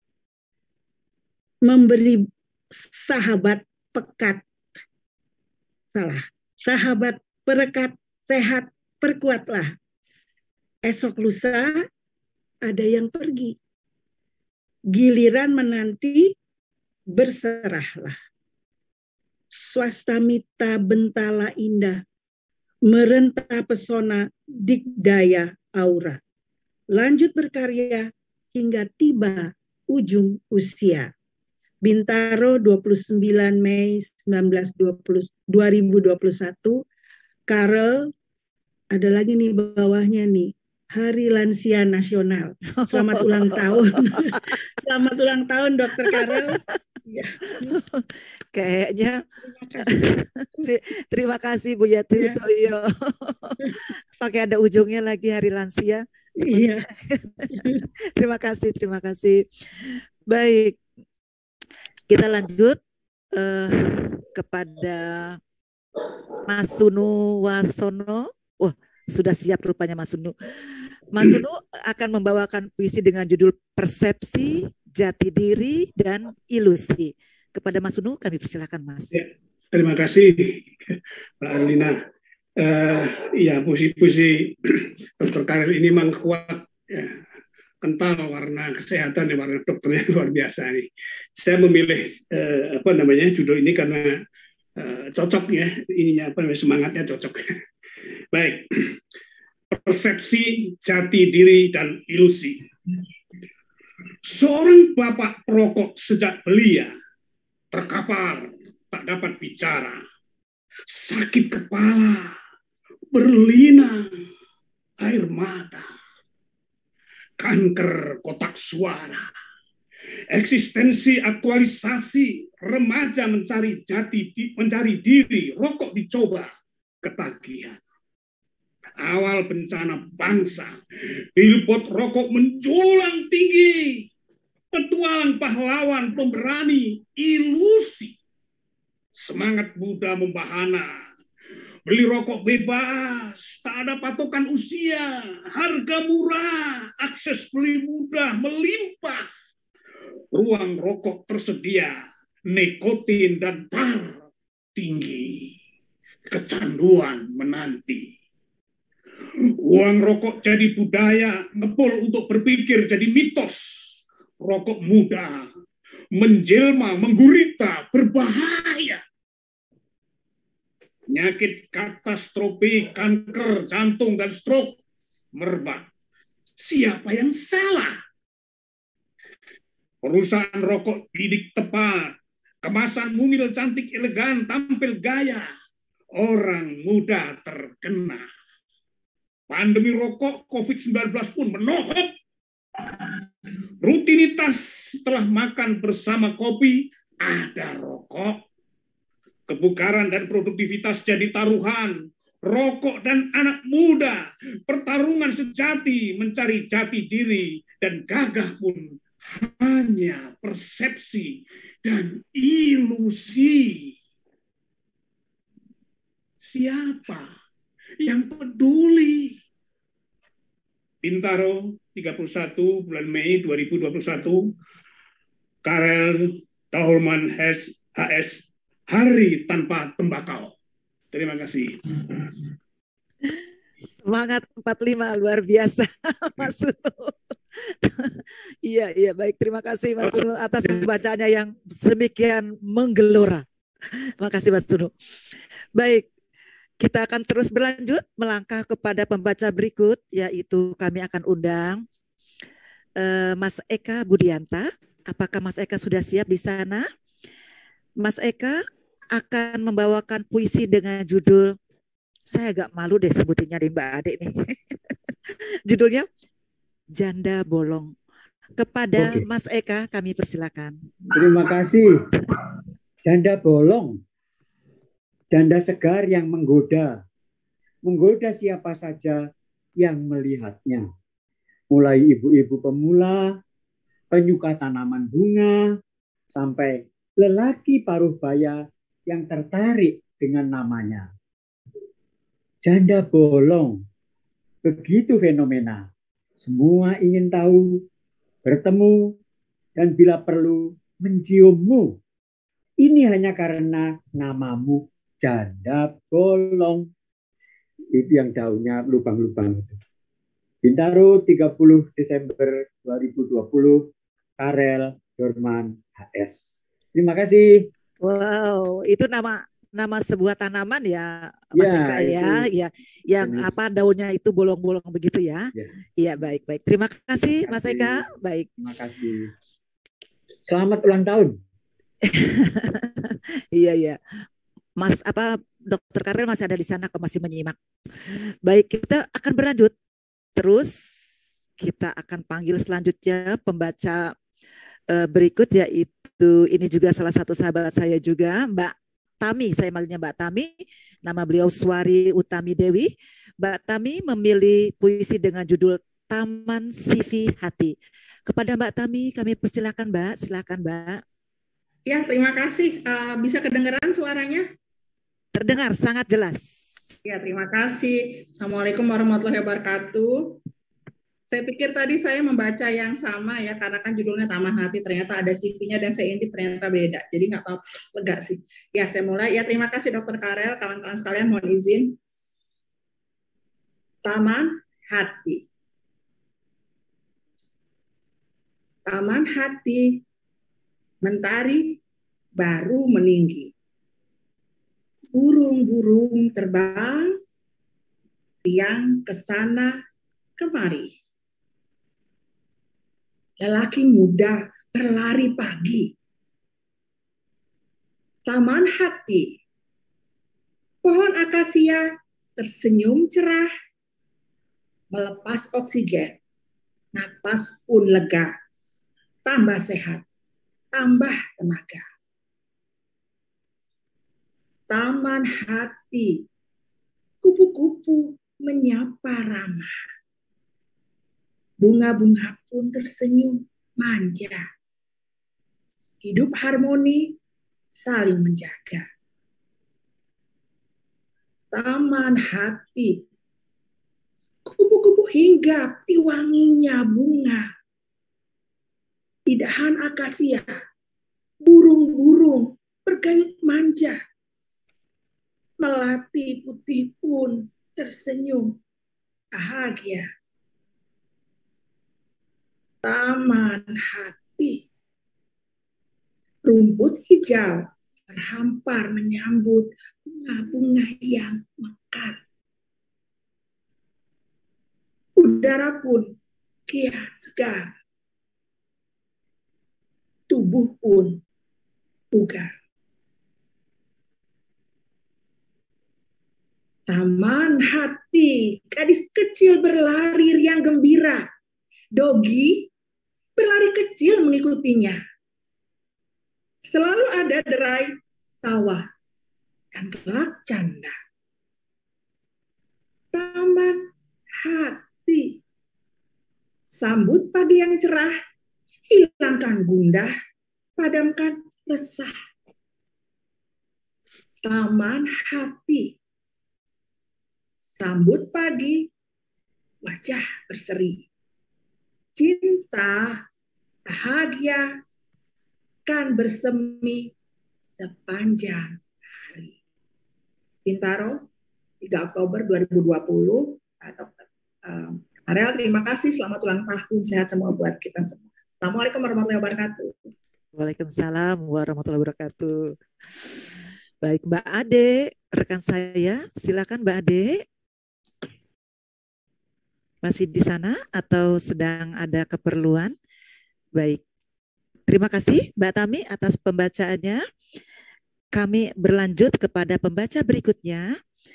Memberi sahabat pekat, salah, sahabat perekat, sehat, perkuatlah. Esok lusa ada yang pergi. Giliran menanti, berserahlah. Swasta mita bentala indah, merentah pesona dikdaya aura. Lanjut berkarya hingga tiba ujung usia. Bintaro dua puluh sembilan Mei dua ribu dua puluh satu. Karel, ada lagi nih bawahnya nih, Hari Lansia Nasional. Selamat ulang tahun. Selamat ulang tahun dokter Karel. Ya. Kayaknya terima kasih Bu Yati Utoyo. Pakai ada ujungnya lagi Hari Lansia. Iya. Terima kasih, terima kasih. Baik, kita lanjut uh, kepada Mas Sunu Wasono. Wah, sudah siap rupanya Mas Sunu. Mas Sunu akan membawakan puisi dengan judul Persepsi, Jati Diri, dan Ilusi. Kepada Mas Sunu kami persilakan Mas. Ya, terima kasih Mbak Arlina. Uh, ya, puisi-puisi dokter Karel ini memang kuat, ya, kental warna kesehatan, ya, warna dokternya luar biasa nih. Saya memilih uh, apa namanya judul ini karena uh, cocok ya, ininya apa namanya semangatnya cocok. Baik, persepsi, jati diri, dan ilusi. Seorang bapak perokok sejak belia, terkapar, tak dapat bicara, sakit kepala, berlinang air mata, kanker kotak suara, eksistensi aktualisasi, remaja mencari jati, mencari diri, rokok dicoba, ketagihan. Awal bencana bangsa, billboard rokok menjulang tinggi, petualang pahlawan pemberani, ilusi, semangat muda membahana, beli rokok bebas, tak ada patokan usia, harga murah, akses beli mudah, melimpah, ruang rokok tersedia, nikotin dan tar tinggi, kecanduan menanti. Uang rokok jadi budaya, ngepul untuk berpikir jadi mitos, rokok muda, menjelma, menggurita, berbahaya. Penyakit katastrofi, kanker, jantung, dan stroke merebak. Siapa yang salah? Perusahaan rokok bidik tepat, kemasan mungil, cantik, elegan, tampil gaya. Orang muda terkena. Pandemi rokok covid sembilan belas pun menohok. Rutinitas setelah makan bersama kopi, ada rokok. Kebugaran dan produktivitas jadi taruhan. Rokok dan anak muda, pertarungan sejati mencari jati diri, dan gagah pun hanya persepsi dan ilusi. Siapa yang peduli? Bintaro, tiga puluh satu bulan Mei dua ribu dua puluh satu, Karel Tahulman H S, Hari Tanpa Tembakau. Terima kasih. Semangat empat puluh lima, luar biasa Mas Sunu. Iya, iya, baik. Terima kasih Mas Sunu atas pembacaannya yang sedemikian menggelora. Terima kasih Mas Sunu. Baik, kita akan terus berlanjut melangkah kepada pembaca berikut, yaitu kami akan undang uh, Mas Eka Budianta. Apakah Mas Eka sudah siap di sana? Mas Eka akan membawakan puisi dengan judul, saya agak malu deh sebutinnya di Mbak Ade nih. Judulnya Janda Bolong. Kepada Oke. Mas Eka kami persilakan. Terima kasih. Janda bolong. Janda segar yang menggoda. Menggoda siapa saja yang melihatnya. Mulai ibu-ibu pemula, penyuka tanaman bunga, sampai lelaki paruh baya yang tertarik dengan namanya. Janda bolong, begitu fenomena. Semua ingin tahu, bertemu, dan bila perlu menciummu. Ini hanya karena namamu janda bolong. Itu yang daunnya lubang-lubang itu. Bintaro, tiga puluh Desember dua ribu dua puluh, Karel Dorman H S. Terima kasih. Wow, itu nama nama sebuah tanaman ya, Mas ya, Eka ya, ya, yang jenis. Apa daunnya itu bolong-bolong begitu ya? Iya, ya, baik, baik. Terima kasih, Mas Eka. Baik. Terima kasih. Selamat ulang tahun. Iya, iya. Mas apa Dokter Karel masih ada di sana, kok masih menyimak. Baik, kita akan berlanjut. Terus kita akan panggil selanjutnya pembaca uh, berikut, yaitu ini juga salah satu sahabat saya juga, Mbak Tami. Saya manggilnya Mbak Tami. Nama beliau Swari Utami Dewi. Mbak Tami memilih puisi dengan judul Taman Sivi Hati. Kepada Mbak Tami kami persilakan, Mbak. Silakan, Mbak. Ya, terima kasih. Uh, bisa kedengeran suaranya? Terdengar sangat jelas. Ya, terima kasih. Assalamualaikum warahmatullahi wabarakatuh. Saya pikir tadi saya membaca yang sama ya, karena kan judulnya Taman Hati, ternyata ada C V-nya dan saya intip ternyata beda. Jadi nggak apa-apa, lega sih. Ya, saya mulai. Ya, terima kasih Dokter Karel, kawan-kawan sekalian, mohon izin. Taman Hati. Taman hati, mentari baru meninggi. Burung-burung terbang, yang kesana kemari. Lelaki muda berlari pagi. Taman hati. Pohon akasia tersenyum cerah. Melepas oksigen. Napas pun lega. Tambah sehat. Tambah tenaga. Taman hati. Kupu-kupu menyapa ramah. Bunga-bunga pun tersenyum manja. Hidup harmoni, saling menjaga. Taman hati. Kupu-kupu hinggap di wanginya bunga. Di dahan akasia, burung-burung bergayut manja. Melati putih pun tersenyum bahagia. Taman hati. Rumput hijau terhampar menyambut bunga-bunga yang mekar. Udara pun kian segar. Tubuh pun bugar. Taman hati, gadis kecil berlari riang gembira. Dogi berlari kecil mengikutinya. Selalu ada derai tawa dan gelak canda. Taman hati, sambut pagi yang cerah, hilangkan gundah, padamkan resah. Taman hati, sambut pagi, wajah berseri. Cinta, bahagia, kan bersemi sepanjang hari. Bintaro, tiga Oktober dua ribu dua puluh, Dokter um, Karel, terima kasih. Selamat ulang tahun, sehat semua buat kita semua. Assalamualaikum warahmatullahi wabarakatuh. Waalaikumsalam warahmatullahi wabarakatuh. Baik, Mbak Ade, rekan saya, silakan Mbak Ade. Masih di sana atau sedang ada keperluan? Baik, terima kasih Mbak Tami atas pembacaannya. Kami berlanjut kepada pembaca berikutnya,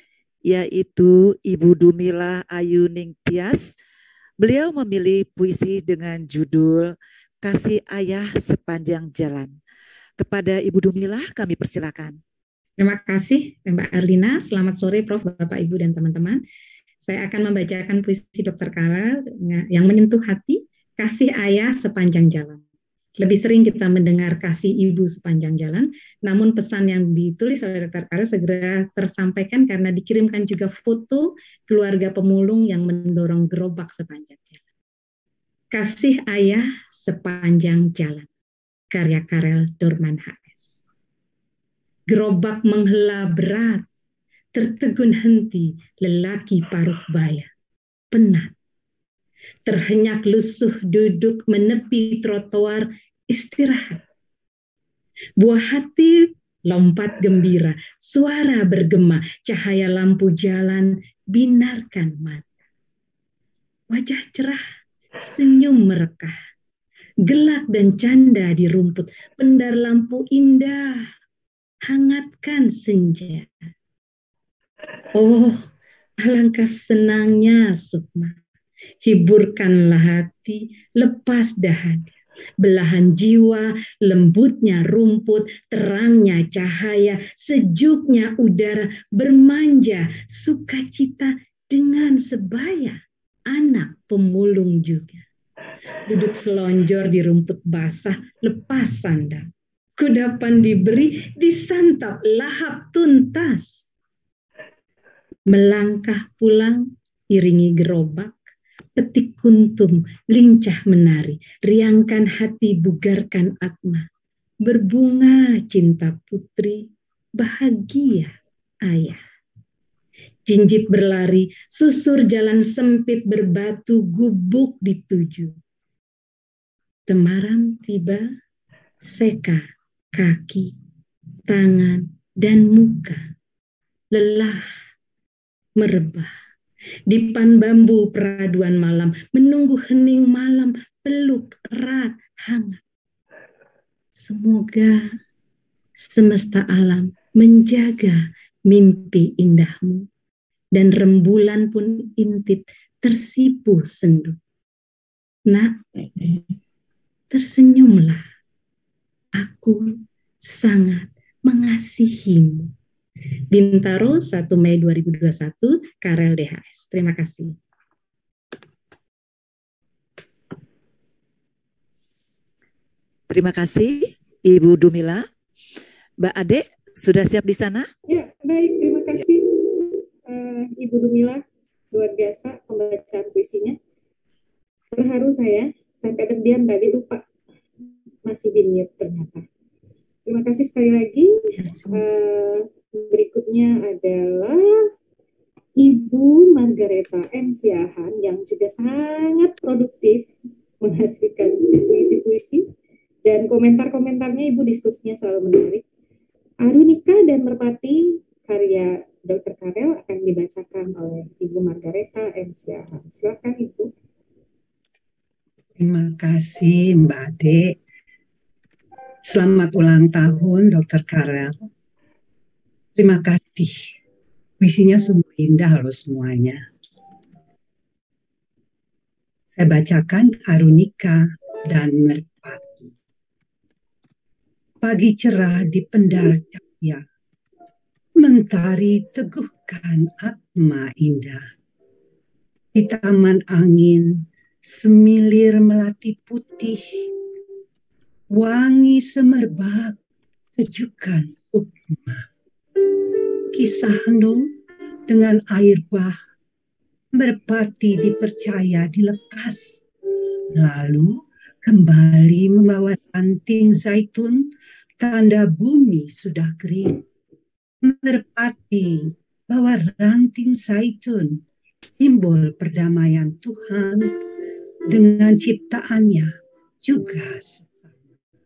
yaitu Ibu Dumila Ayuning Tias. Beliau memilih puisi dengan judul Kasih Ayah Sepanjang Jalan. Kepada Ibu Dumila kami persilakan. Terima kasih Mbak Arlina. Selamat sore Prof, Bapak, Ibu, dan teman-teman. Saya akan membacakan puisi Dokter Karel yang menyentuh hati, Kasih Ayah Sepanjang Jalan. Lebih sering kita mendengar kasih ibu sepanjang jalan, namun pesan yang ditulis oleh Dokter Karel segera tersampaikan karena dikirimkan juga foto keluarga pemulung yang mendorong gerobak sepanjang jalan. Kasih Ayah Sepanjang Jalan, karya Karel Dorman H S. Gerobak menghela berat, tertegun henti lelaki paruh baya, penat. Terhenyak lusuh duduk menepi trotoar istirahat. Buah hati lompat gembira, suara bergema, cahaya lampu jalan binarkan mata. Wajah cerah, senyum merekah, gelak dan canda di rumput, pendar lampu indah, hangatkan senja. Oh, alangkah senangnya Sukma. Hiburkanlah hati, lepas dahaga, belahan jiwa, lembutnya rumput, terangnya cahaya, sejuknya udara, bermanja, sukacita dengan sebaya, anak pemulung juga. Duduk selonjor di rumput basah, lepas sandal. Kudapan diberi, disantap lahap tuntas. Melangkah pulang, iringi gerobak, petik kuntum, lincah menari, riangkan hati, bugarkan atma, berbunga cinta putri, bahagia ayah. Jinjit berlari, susur jalan sempit berbatu, gubuk dituju. Temaram tiba, seka kaki, tangan, dan muka, lelah merebah. Dipan bambu peraduan malam, menunggu hening malam, peluk erat hangat. Semoga semesta alam menjaga mimpi indahmu, dan rembulan pun intip tersipu sendu. Nak, tersenyumlah, aku sangat mengasihimu. Bintaro, satu Mei dua ribu dua puluh satu, Karel D H S. Terima kasih. Terima kasih, Ibu Dumila. Mbak Ade, sudah siap di sana? Ya, baik. Terima kasih, uh, Ibu Dumila. Luar biasa pembacaan puisinya. Terharu saya, sampai terdiam tadi lupa. Masih di mute ternyata. Terima kasih sekali lagi. Uh, Berikutnya adalah Ibu Margareta M. Siahan yang juga sangat produktif menghasilkan puisi-puisi dan komentar-komentarnya Ibu diskusinya selalu menarik. Arunika dan Merpati karya Dokter Karel akan dibacakan oleh Ibu Margareta M. Siahan. Silakan Ibu. Terima kasih Mbak Ade. Selamat ulang tahun Dokter Karel. Terima kasih. Puisinya sungguh indah loh semuanya. Saya bacakan Arunika dan Merpati. Pagi cerah di pendar cahaya, mentari teguhkan atma indah. Di taman angin, semilir melati putih, wangi semerbak, sejukan sukma. Kisah henung dengan air bah, Merpati dipercaya dilepas, lalu kembali membawa ranting zaitun, tanda bumi sudah kering. Merpati bawa ranting zaitun, simbol perdamaian Tuhan dengan ciptaannya juga sesama.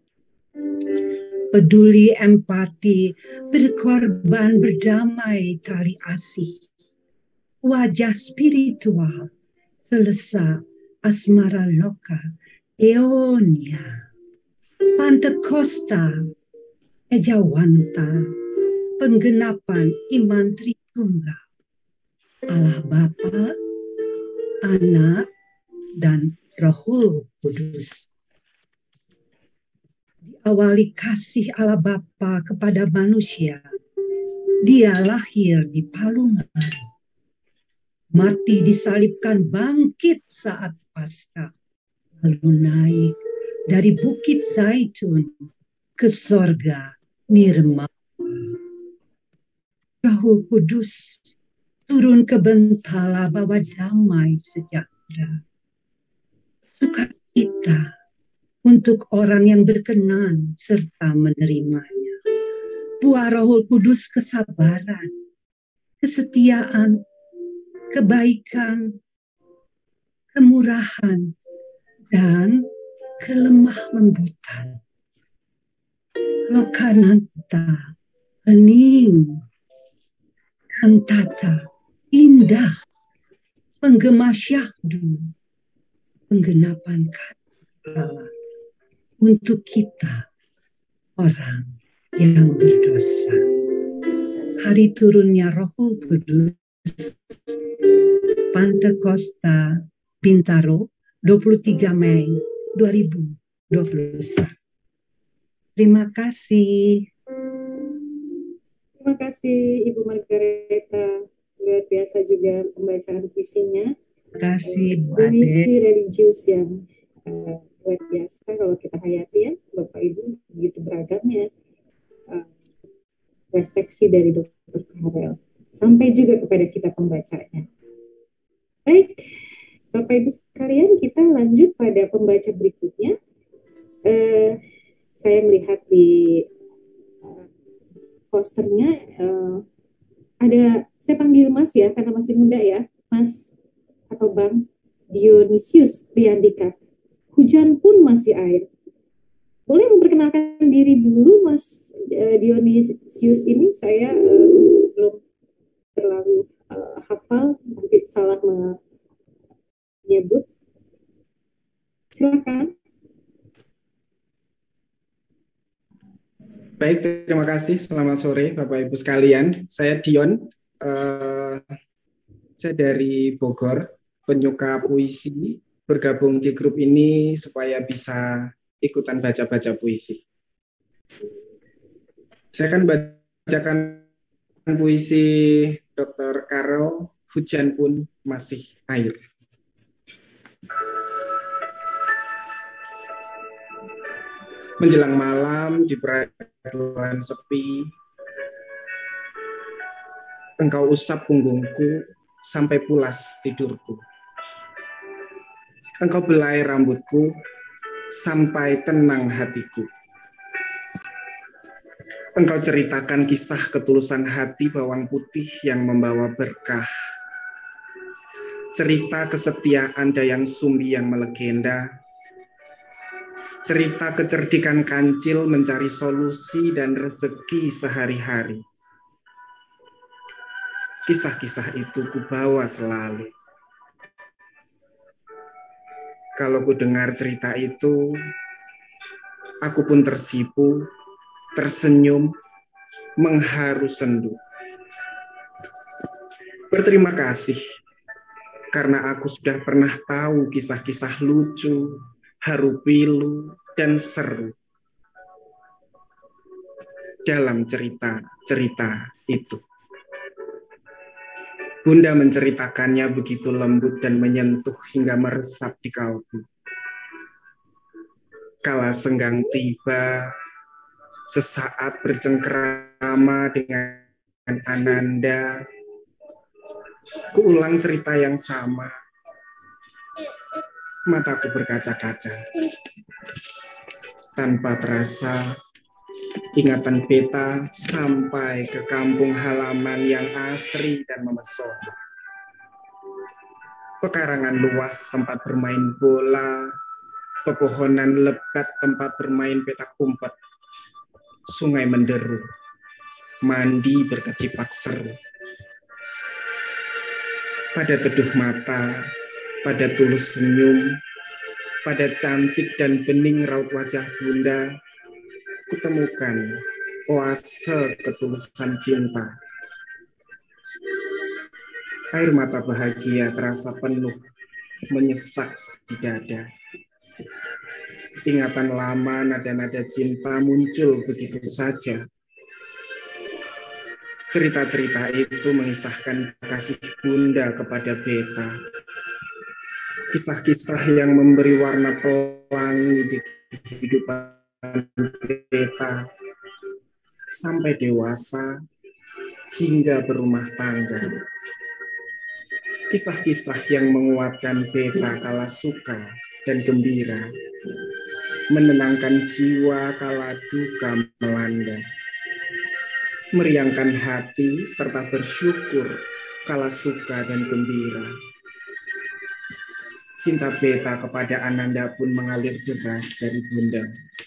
Peduli empati, berkorban berdamai tali asih. Wajah spiritual, selesa asmara loka, eonia, Pantekosta, Ejawanta, penggenapan iman Tritunggal, Allah Bapa, Anak, dan Roh Kudus. Diawali kasih Allah Bapa kepada manusia, Dia lahir di palungan, mati disalibkan, bangkit saat Paskah, lalu naik dari Bukit Zaitun ke sorga nirmala. Roh Kudus turun ke Bentala bawa damai sejahtera, sukacita untuk orang yang berkenan serta menerimanya. Buah Roh Kudus kesabaran, kesetiaan, kebaikan, kemurahan, dan kelemah lembutan. Lokananta, hening, kantata, indah, penggema syahdu, penggenapan kasih Allah untuk kita, orang yang berdosa. Hari turunnya Roh Kudus, Pantekosta, Bintaro, dua puluh tiga Mei dua ribu dua puluh satu. Terima kasih. Terima kasih Ibu Margareta. Luar biasa juga pembacaan puisinya. Terima kasih Bu Ade. Puisi religius yang uh, luar biasa kalau kita hayati ya, Bapak Ibu, begitu beragamnya uh, refleksi dari Dokter Karel. Sampai juga kepada kita pembacanya. Baik, Bapak Ibu sekalian, kita lanjut pada pembaca berikutnya. Uh, saya melihat di uh, posternya uh, ada, saya panggil Mas ya, karena masih muda ya, Mas atau Bang Dionisius Priyandika. Hujan pun masih air. Boleh memperkenalkan diri dulu, Mas uh, Dionisius ini? Saya uh, belum terlalu uh, hafal, nanti salah menyebut. Silakan. Baik, terima kasih. Selamat sore Bapak Ibu sekalian. Saya Dion, uh, saya dari Bogor, penyuka puisi, bergabung di grup ini supaya bisa ikutan baca-baca puisi. Saya akan bacakan puisi Dokter Karel, Hujan Pun Masih Air. Menjelang malam di peraduan sepi, engkau usap punggungku sampai pulas tidurku. Engkau belai rambutku sampai tenang hatiku. Engkau ceritakan kisah ketulusan hati bawang putih yang membawa berkah. Cerita kesetiaan Dayang Sumbi yang melegenda. Cerita kecerdikan kancil mencari solusi dan rezeki sehari-hari. Kisah-kisah itu kubawa selalu. Kalau ku dengar cerita itu, aku pun tersipu, tersenyum, mengharu sendu. Berterima kasih karena aku sudah pernah tahu kisah-kisah lucu, haru pilu, dan seru dalam cerita-cerita itu. Bunda menceritakannya begitu lembut dan menyentuh hingga meresap di kalbu. Kala senggang tiba, sesaat bercengkerama dengan Ananda, kuulang cerita yang sama. Mataku berkaca-kaca. Tanpa terasa, ingatan beta sampai ke kampung halaman yang asri dan memesona. Pekarangan luas tempat bermain bola, pepohonan lebat tempat bermain petak umpet, sungai menderu, mandi berkecipak seru. Pada teduh mata, pada tulus senyum, pada cantik dan bening raut wajah Bunda, kutemukan oase ketulusan cinta. Air mata bahagia terasa penuh, menyesak di dada. Ingatan lama nada-nada cinta muncul begitu saja. Cerita-cerita itu mengisahkan kasih Bunda kepada beta. Kisah-kisah yang memberi warna pelangi di kehidupan beta sampai dewasa hingga berumah tangga. Kisah-kisah yang menguatkan beta kala suka dan gembira, menenangkan jiwa kala duka melanda, meriangkan hati serta bersyukur kala suka dan gembira. Cinta beta kepada Ananda pun mengalir deras dari Bunda.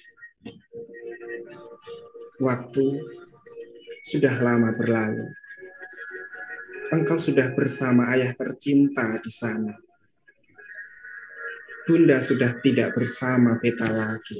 Waktu sudah lama berlalu. Engkau sudah bersama ayah tercinta di sana. Bunda sudah tidak bersama beta lagi.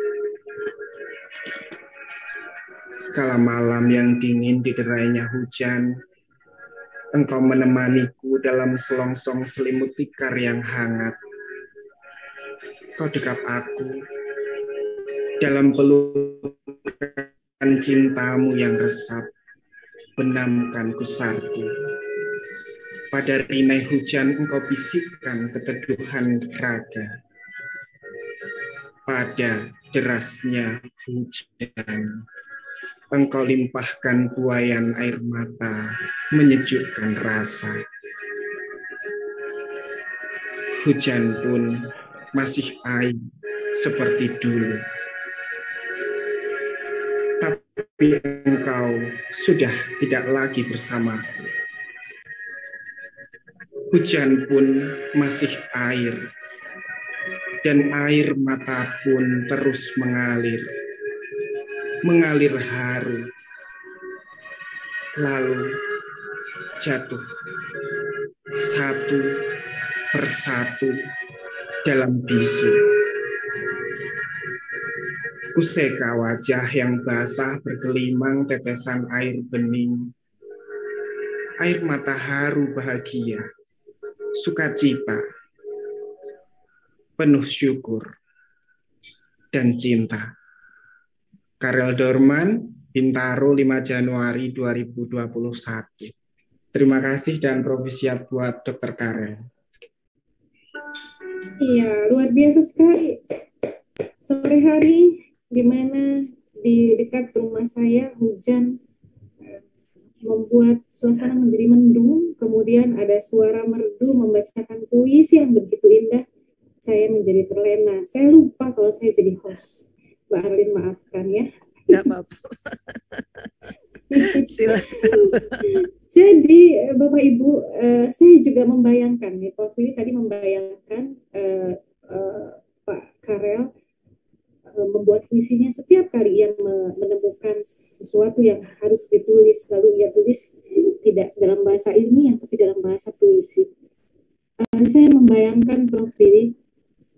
Kala malam yang dingin diderainya hujan, engkau menemaniku dalam selongsong selimut tikar yang hangat. Kau dekat aku dalam pelukan cintamu yang resap, benamkan kusarku. Pada rinai hujan engkau bisikkan keteduhan raga. Pada derasnya hujan engkau limpahkan buayan air mata, menyejukkan rasa. Hujan pun masih air seperti dulu. Tapi engkau sudah tidak lagi bersamaku. Hujan pun masih air, dan air mata pun terus mengalir. Mengalir haru, lalu jatuh satu persatu dalam bisu. Kuseka wajah yang basah bergelimang tetesan air bening. Air mata haru bahagia, sukacita, penuh syukur dan cinta. Karel Dorman, Bintaro, lima Januari dua ribu dua puluh satu. Terima kasih dan provisiat buat Dokter Karel. Iya, luar biasa sekali. Sore hari di mana di dekat rumah saya hujan membuat suasana menjadi mendung, kemudian ada suara merdu membacakan puisi yang begitu indah. Saya menjadi terlena. Saya lupa kalau saya jadi host. Mbak Arlin, maafkan ya. Nggak apa-apa. Silakan. Jadi Bapak Ibu, uh, saya juga membayangkan nih, Pak Fili tadi membayangkan uh, uh, Pak Karel uh, membuat puisinya setiap kali ia menemukan sesuatu yang harus ditulis, lalu ia tulis tidak dalam bahasa ilmiah tapi dalam bahasa puisi. Uh, saya membayangkan Prof Fili,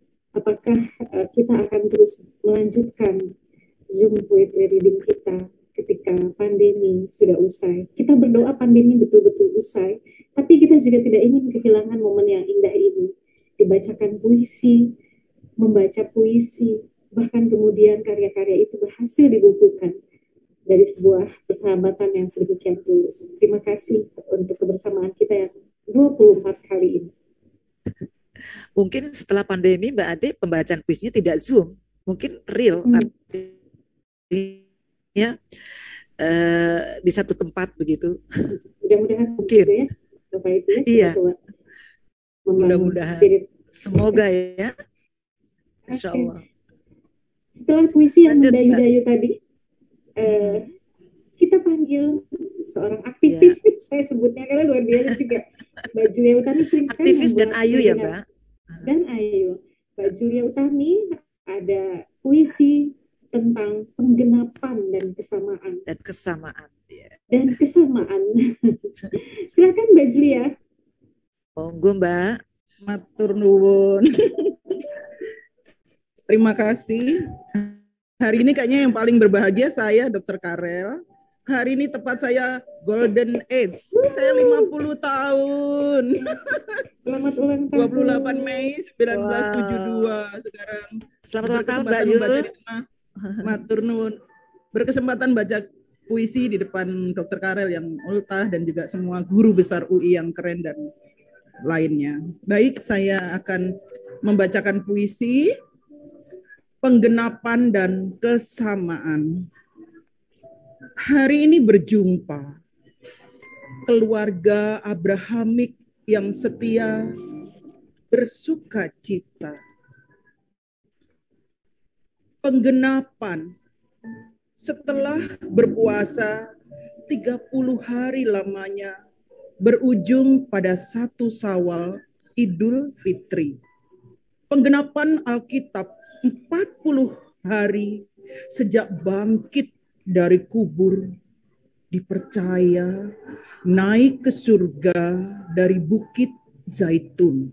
apakah uh, kita akan terus melanjutkan Zoom Poetry Reading kita ketika pandemi sudah usai. Kita berdoa pandemi betul-betul usai, tapi kita juga tidak ingin kehilangan momen yang indah ini. Dibacakan puisi, membaca puisi, bahkan kemudian karya-karya itu berhasil dibukukan dari sebuah persahabatan yang sedemikian tulus. Terima kasih untuk kebersamaan kita yang dua puluh empat kali ini. Mungkin setelah pandemi Mbak Ade pembacaan puisinya tidak Zoom, mungkin real, hmm. artinya uh, di satu tempat begitu. Mudah-mudahan mungkin ya, Bapak Ibu ya. Iya. Mudah-mudahan. Semoga ya. Insya Allah. Setelah puisi yang mendayu-dayu tadi, uh, kita panggil seorang aktivis, yeah. saya sebutnya karena luar biasa juga. Mbak Julia Utami sering sekali aktivis dan Ayu ya Mbak. Dan Ayu. Mbak Julia Utami ada puisi tentang penggenapan dan kesamaan. Dan kesamaan. Yeah. Dan kesamaan. Silakan Mbak Julia. Monggo Mbak. Matur nuwun. Terima kasih. Hari ini kayaknya yang paling berbahagia saya, Dokter Karel. Hari ini tepat saya golden age. Saya lima puluh tahun. Selamat ulang tahun. dua puluh delapan Mei seribu sembilan ratus tujuh puluh dua wow. Sekarang. Selamat ulang tahun Mbak Yul. Matur nuwun. Berkesempatan baca puisi di depan Dokter Karel yang ultah dan juga semua guru besar U I yang keren dan lainnya. Baik, saya akan membacakan puisi Penggenapan dan Kesamaan. Hari ini berjumpa keluarga Abrahamik yang setia bersuka cita. Penggenapan setelah berpuasa tiga puluh hari lamanya berujung pada satu Syawal Idul Fitri. Penggenapan Alkitab empat puluh hari sejak bangkit dari kubur, dipercaya naik ke surga dari Bukit Zaitun.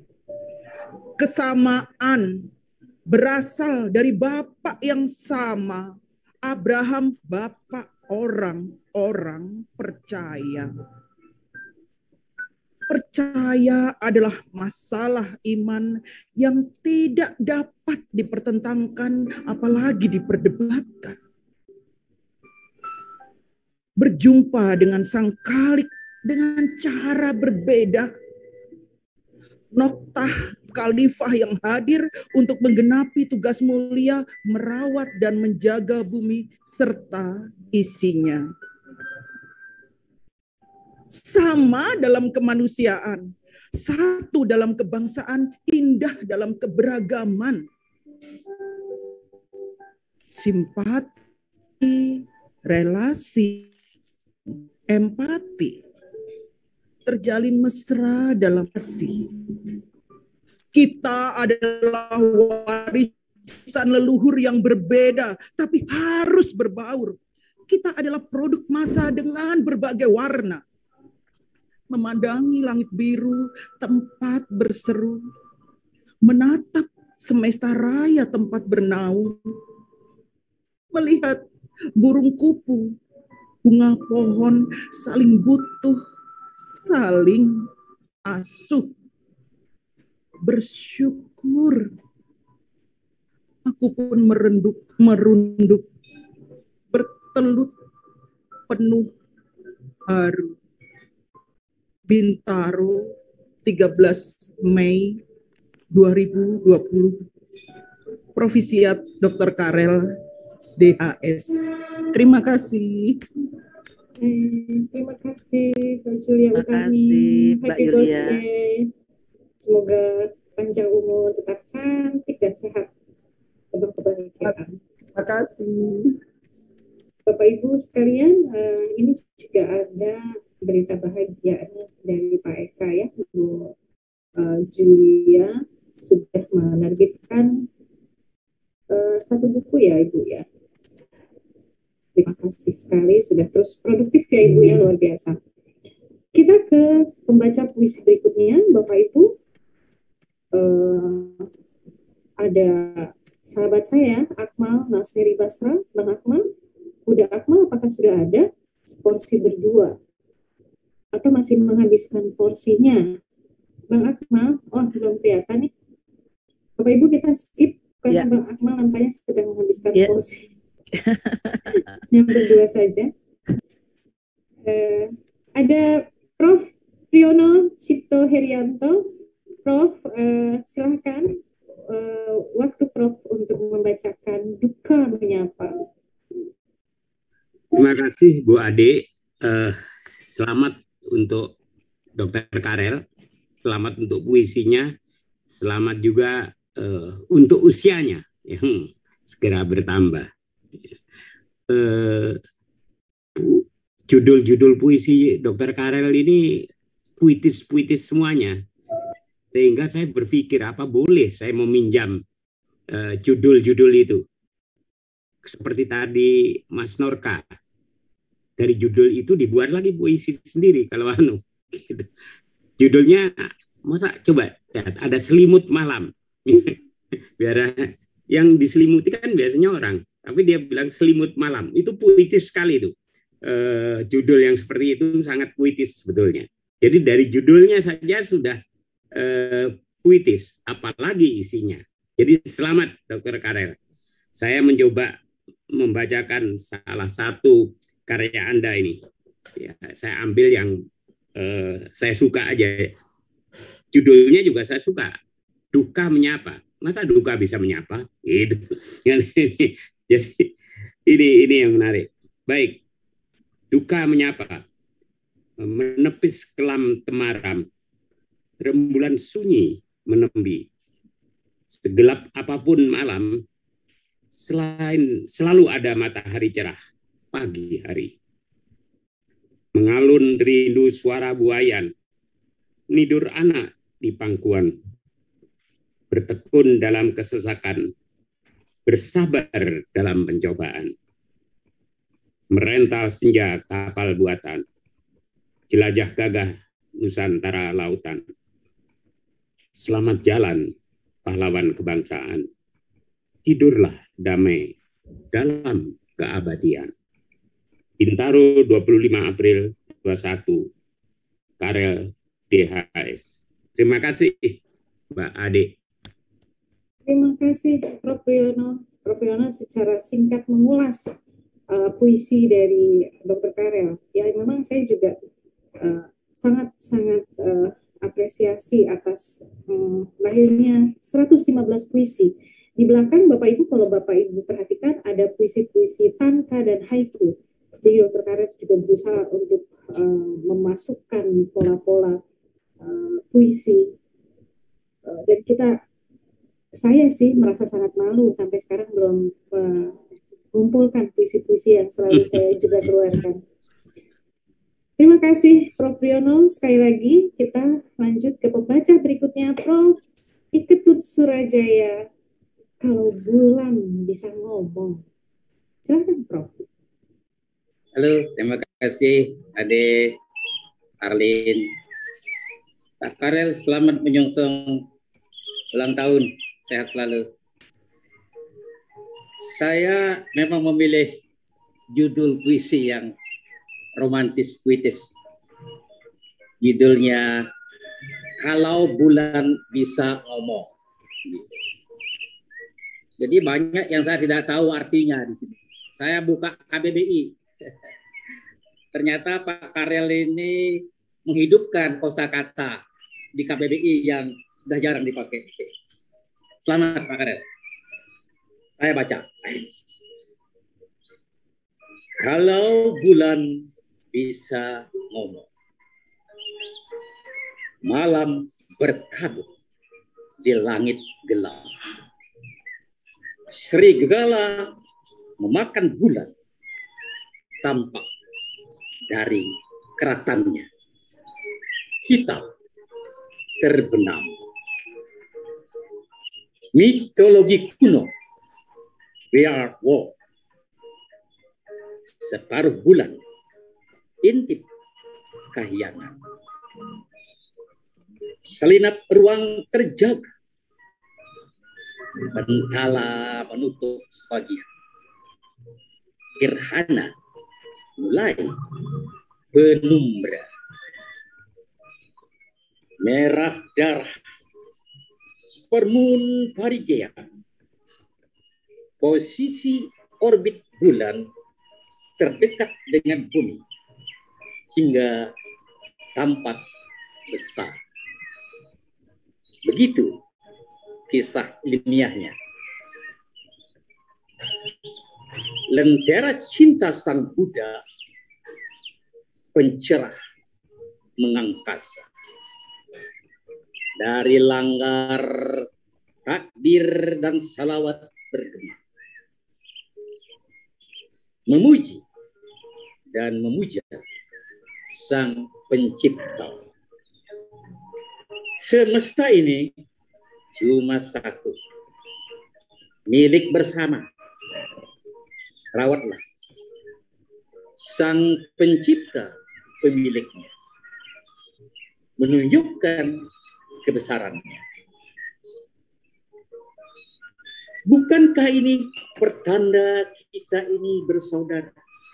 Kesamaan berasal dari bapak yang sama, Abraham, bapak orang-orang percaya. Percaya adalah masalah iman yang tidak dapat dipertentangkan, apalagi diperdebatkan. Berjumpa dengan sang Khalik dengan cara berbeda. Noktah Khalifah yang hadir untuk menggenapi tugas mulia merawat dan menjaga bumi serta isinya. Sama dalam kemanusiaan, satu dalam kebangsaan, indah dalam keberagaman. Simpati, relasi, empati, terjalin mesra dalam kasih. Kita adalah warisan leluhur yang berbeda, tapi harus berbaur. Kita adalah produk masa dengan berbagai warna. Memandangi langit biru, tempat berseru. Menatap semesta raya, tempat bernaung. Melihat burung kupu, bunga pohon saling butuh, saling asuh. Bersyukur. Aku pun merenduk, merunduk, bertelut penuh haru. Bintaro, tiga belas Mei dua ribu dua puluh. Provisiat Dokter Karel, D H S. Terima kasih. Terima kasih Mbak Julia Terima kasih Mbak Julia. Semoga panjang umur, tetap cantik dan sehat. Penuh kebahagiaan. Terima kasih. Bapak Ibu sekalian, uh, ini juga ada berita bahagia nih dari Pak Eka ya, Ibu uh, Julia sudah menerbitkan uh, satu buku ya Ibu ya. Terima kasih sekali, sudah terus produktif ya Ibu ya, luar biasa. Kita ke pembaca puisi berikutnya, Bapak Ibu. Uh, ada sahabat saya, Akmal Nasiri Basra. Bang Akmal, Uda Akmal apakah sudah ada porsi berdua? Atau masih menghabiskan porsinya? Bang Akmal, oh belum kelihatan nih. Bapak Ibu kita skip karena Ya. Bang Akmal nampaknya sedang menghabiskan Ya. porsi. Yang berdua saja. Eh, ada Prof Priyono Cipto Herianto. Prof, eh, silahkan eh, waktu Prof untuk membacakan duka menyapa. Terima kasih Bu Ade. Eh, selamat untuk Dokter Karel. Selamat untuk puisinya. Selamat juga eh, untuk usianya yang segera bertambah. Eh, judul-judul puisi Dokter Karel ini puitis-puitis semuanya. Sehingga saya berpikir apa boleh saya meminjam eh, judul-judul itu. Seperti tadi Mas Norka. Dari judul itu dibuat lagi puisi sendiri kalau anu. Gitu. Judulnya masa coba ya, ada selimut malam. Biar yang diselimuti kan biasanya orang, tapi dia bilang selimut malam. Itu puitis sekali itu. Uh, judul yang seperti itu sangat puitis sebetulnya. Jadi dari judulnya saja sudah uh, puitis, apalagi isinya. Jadi selamat Dokter Karel. Saya mencoba membacakan salah satu karya Anda ini. Ya, saya ambil yang uh, saya suka aja. Judulnya juga saya suka. Duka menyapa. Masa duka bisa menyapa? Gitu. Jadi ini ini yang menarik. Baik. Duka menyapa, menepis kelam temaram, rembulan sunyi menembi. Segelap apapun malam, selain selalu ada matahari cerah, pagi hari. Mengalun rindu suara buayan, nidur anak di pangkuan, bertekun dalam kesesakan, bersabar dalam pencobaan. Merental senja kapal buatan, jelajah gagah Nusantara lautan. Selamat jalan pahlawan kebangsaan, tidurlah damai dalam keabadian. Bintaro dua puluh lima April dua puluh satu, Karel D H S. Terima kasih Mbak Ade. Terima kasih Prof Priyono. Prof Priyono secara singkat mengulas Uh, puisi dari Dokter Karel. Ya memang saya juga sangat-sangat uh, uh, apresiasi atas um, lahirnya seratus lima belas puisi. Di belakang Bapak Ibu, kalau Bapak Ibu perhatikan ada puisi-puisi tanka dan haiku. Jadi Dokter Karel juga berusaha untuk uh, memasukkan pola-pola uh, puisi. Uh, dan kita, saya sih merasa sangat malu sampai sekarang belum uh, mengumpulkan puisi-puisi yang selalu saya juga keluarkan. Terima kasih Prof Priyono. Sekali lagi kita lanjut ke pembaca berikutnya, Prof Iketut Surajaya. Kalau bulan bisa ngomong. Silakan Prof. Halo, terima kasih Ade, Arlin. Pak Karel, selamat menyongsong ulang tahun. Sehat selalu. Saya memang memilih judul puisi yang romantis puitis. Judulnya Kalau Bulan Bisa Ngomong. Jadi banyak yang saya tidak tahu artinya di sini. Saya buka K B B I. Ternyata Pak Karel ini menghidupkan kosakata di K B B I yang sudah jarang dipakai. Selamat Pak Karel. Saya baca. Kalau bulan bisa ngomong, malam berkabut di langit gelap. Serigala memakan bulan tampak dari keratannya. Hitam terbenam. Mitologi kuno. We are war. Separuh bulan intip kahyangan. Selinap ruang terjaga. Bentala menutup sebagian. gerhana mulai penumbra. Merah darah supermoon Parigea. Posisi orbit bulan terdekat dengan bumi hingga tampak besar. Begitu kisah ilmiahnya. Lentera cinta Sang Buddha pencerah mengangkasa. Dari langgar takbir dan salawat bergema. Memuji dan memuja Sang Pencipta. Semesta ini cuma satu, milik bersama. Rawatlah Sang Pencipta pemiliknya, menunjukkan kebesarannya. Bukankah ini pertanda kita ini bersaudara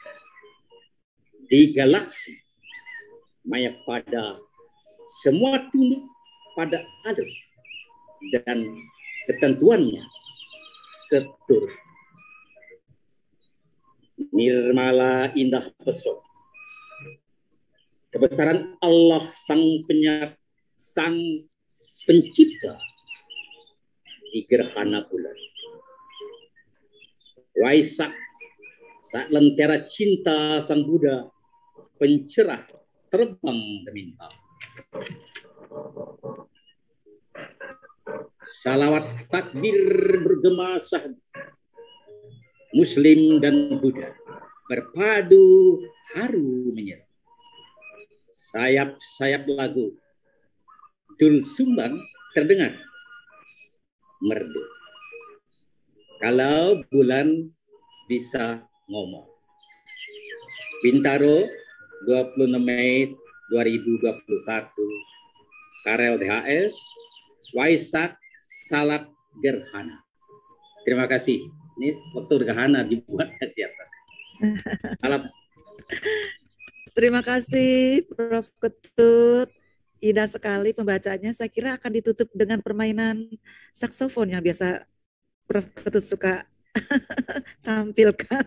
di galaksi maya pada semua tunduk pada adab dan ketentuannya seturut. Nirmala indah pesona. Kebesaran Allah Sang Penyat, Sang Pencipta di gerhana bulan. Waisak saat lentera cinta Sang Buddha pencerah terbang gemintang. Salawat takbir bergema sahdu. Muslim dan Buddha berpadu haru menyerah. Sayap-sayap lagu Dul Sumbang terdengar merdu. Kalau bulan bisa ngomong. Bintaro, dua puluh enam Mei dua ribu dua puluh satu, Karel D H S, Waisak Salat Gerhana. Terima kasih. Ini foto gerhana dibuat di atas. Salam. Terima kasih Prof Ketut. Indah sekali pembacanya. Saya kira akan ditutup dengan permainan saksofon yang biasa Prof Ketut suka tampilkan.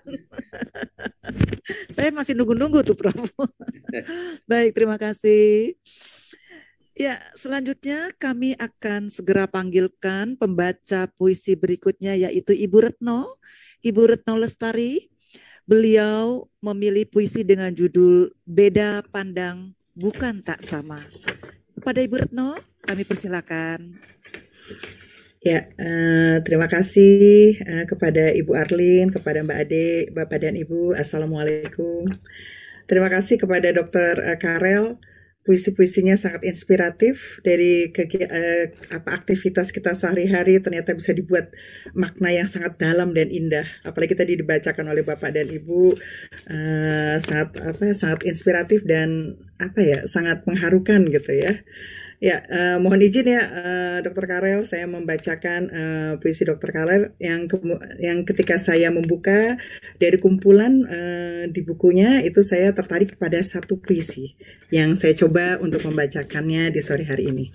Saya masih nunggu-nunggu tuh Prof. Baik, terima kasih. Ya, selanjutnya kami akan segera panggilkan pembaca puisi berikutnya yaitu Ibu Retno, Ibu Retno Lestari. Beliau memilih puisi dengan judul Beda Pandang Bukan Tak Sama. Kepada Ibu Retno, kami persilakan. Ya, uh, terima kasih uh, kepada Ibu Arlin, kepada Mbak Ade, Bapak dan Ibu. Assalamualaikum. Terima kasih kepada Dokter uh, Karel. Puisi-puisinya sangat inspiratif dari kegi- uh, apa aktivitas kita sehari-hari ternyata bisa dibuat makna yang sangat dalam dan indah. Apalagi tadi dibacakan oleh Bapak dan Ibu uh, sangat apa sangat inspiratif dan apa ya sangat mengharukan gitu ya. Ya, uh, mohon izin ya uh, Dokter Karel, saya membacakan uh, puisi Dokter Karel yang kemu- yang ketika saya membuka dari kumpulan uh, di bukunya itu saya tertarik pada satu puisi yang saya coba untuk membacakannya di sore hari ini.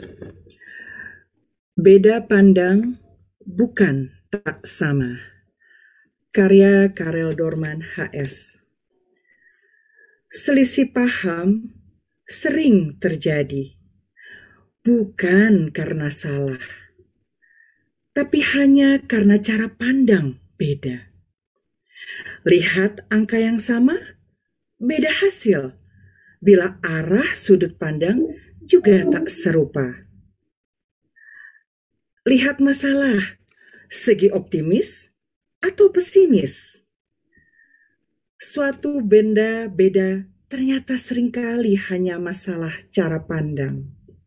Beda pandang bukan tak sama. Karya Karel Dorman H S. Selisih paham sering terjadi. Bukan karena salah, tapi hanya karena cara pandang beda. Lihat angka yang sama, beda hasil. Bila arah sudut pandang juga tak serupa. Lihat masalah, segi optimis atau pesimis. Suatu benda beda ternyata seringkali hanya masalah cara pandang.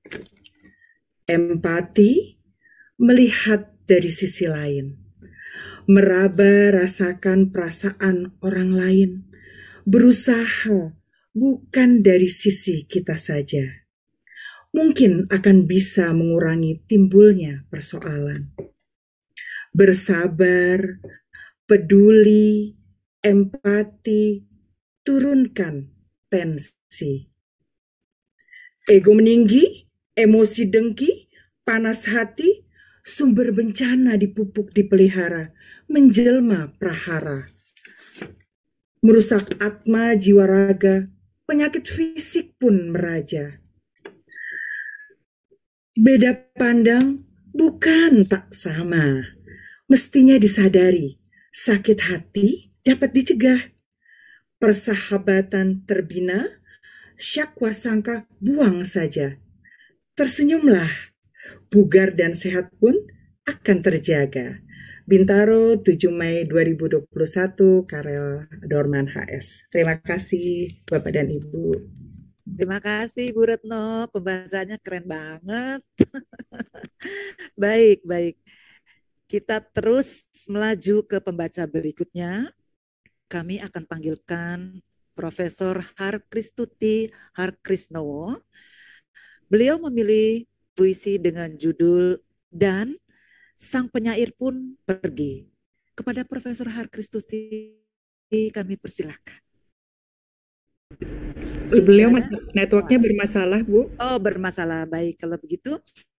Empati, melihat dari sisi lain, meraba rasakan perasaan orang lain, berusaha bukan dari sisi kita saja. Mungkin akan bisa mengurangi timbulnya persoalan. Bersabar, peduli, empati, turunkan tensi. Ego meninggi, emosi dengki, panas hati, sumber bencana dipupuk dipelihara, menjelma prahara. Merusak atma jiwa raga, penyakit fisik pun meraja. Beda pandang bukan tak sama, mestinya disadari, sakit hati dapat dicegah. Persahabatan terbina, syakwa sangka buang saja. Tersenyumlah, bugar dan sehat pun akan terjaga. Bintaro, tujuh Mei dua ribu dua puluh satu, Karel Dorman H S. Terima kasih Bapak dan Ibu. Terima kasih Bu Retno, pembahasannya keren banget. Baik, baik. Kita terus melaju ke pembaca berikutnya. Kami akan panggilkan Profesor Harkristuti Harkrisnowo. Beliau memilih puisi dengan judul Dan Sang Penyair Pun Pergi. Kepada Profesor Harkristuti kami persilahkan. Beliau networknya bermasalah, Bu. Oh, bermasalah. Baik, kalau begitu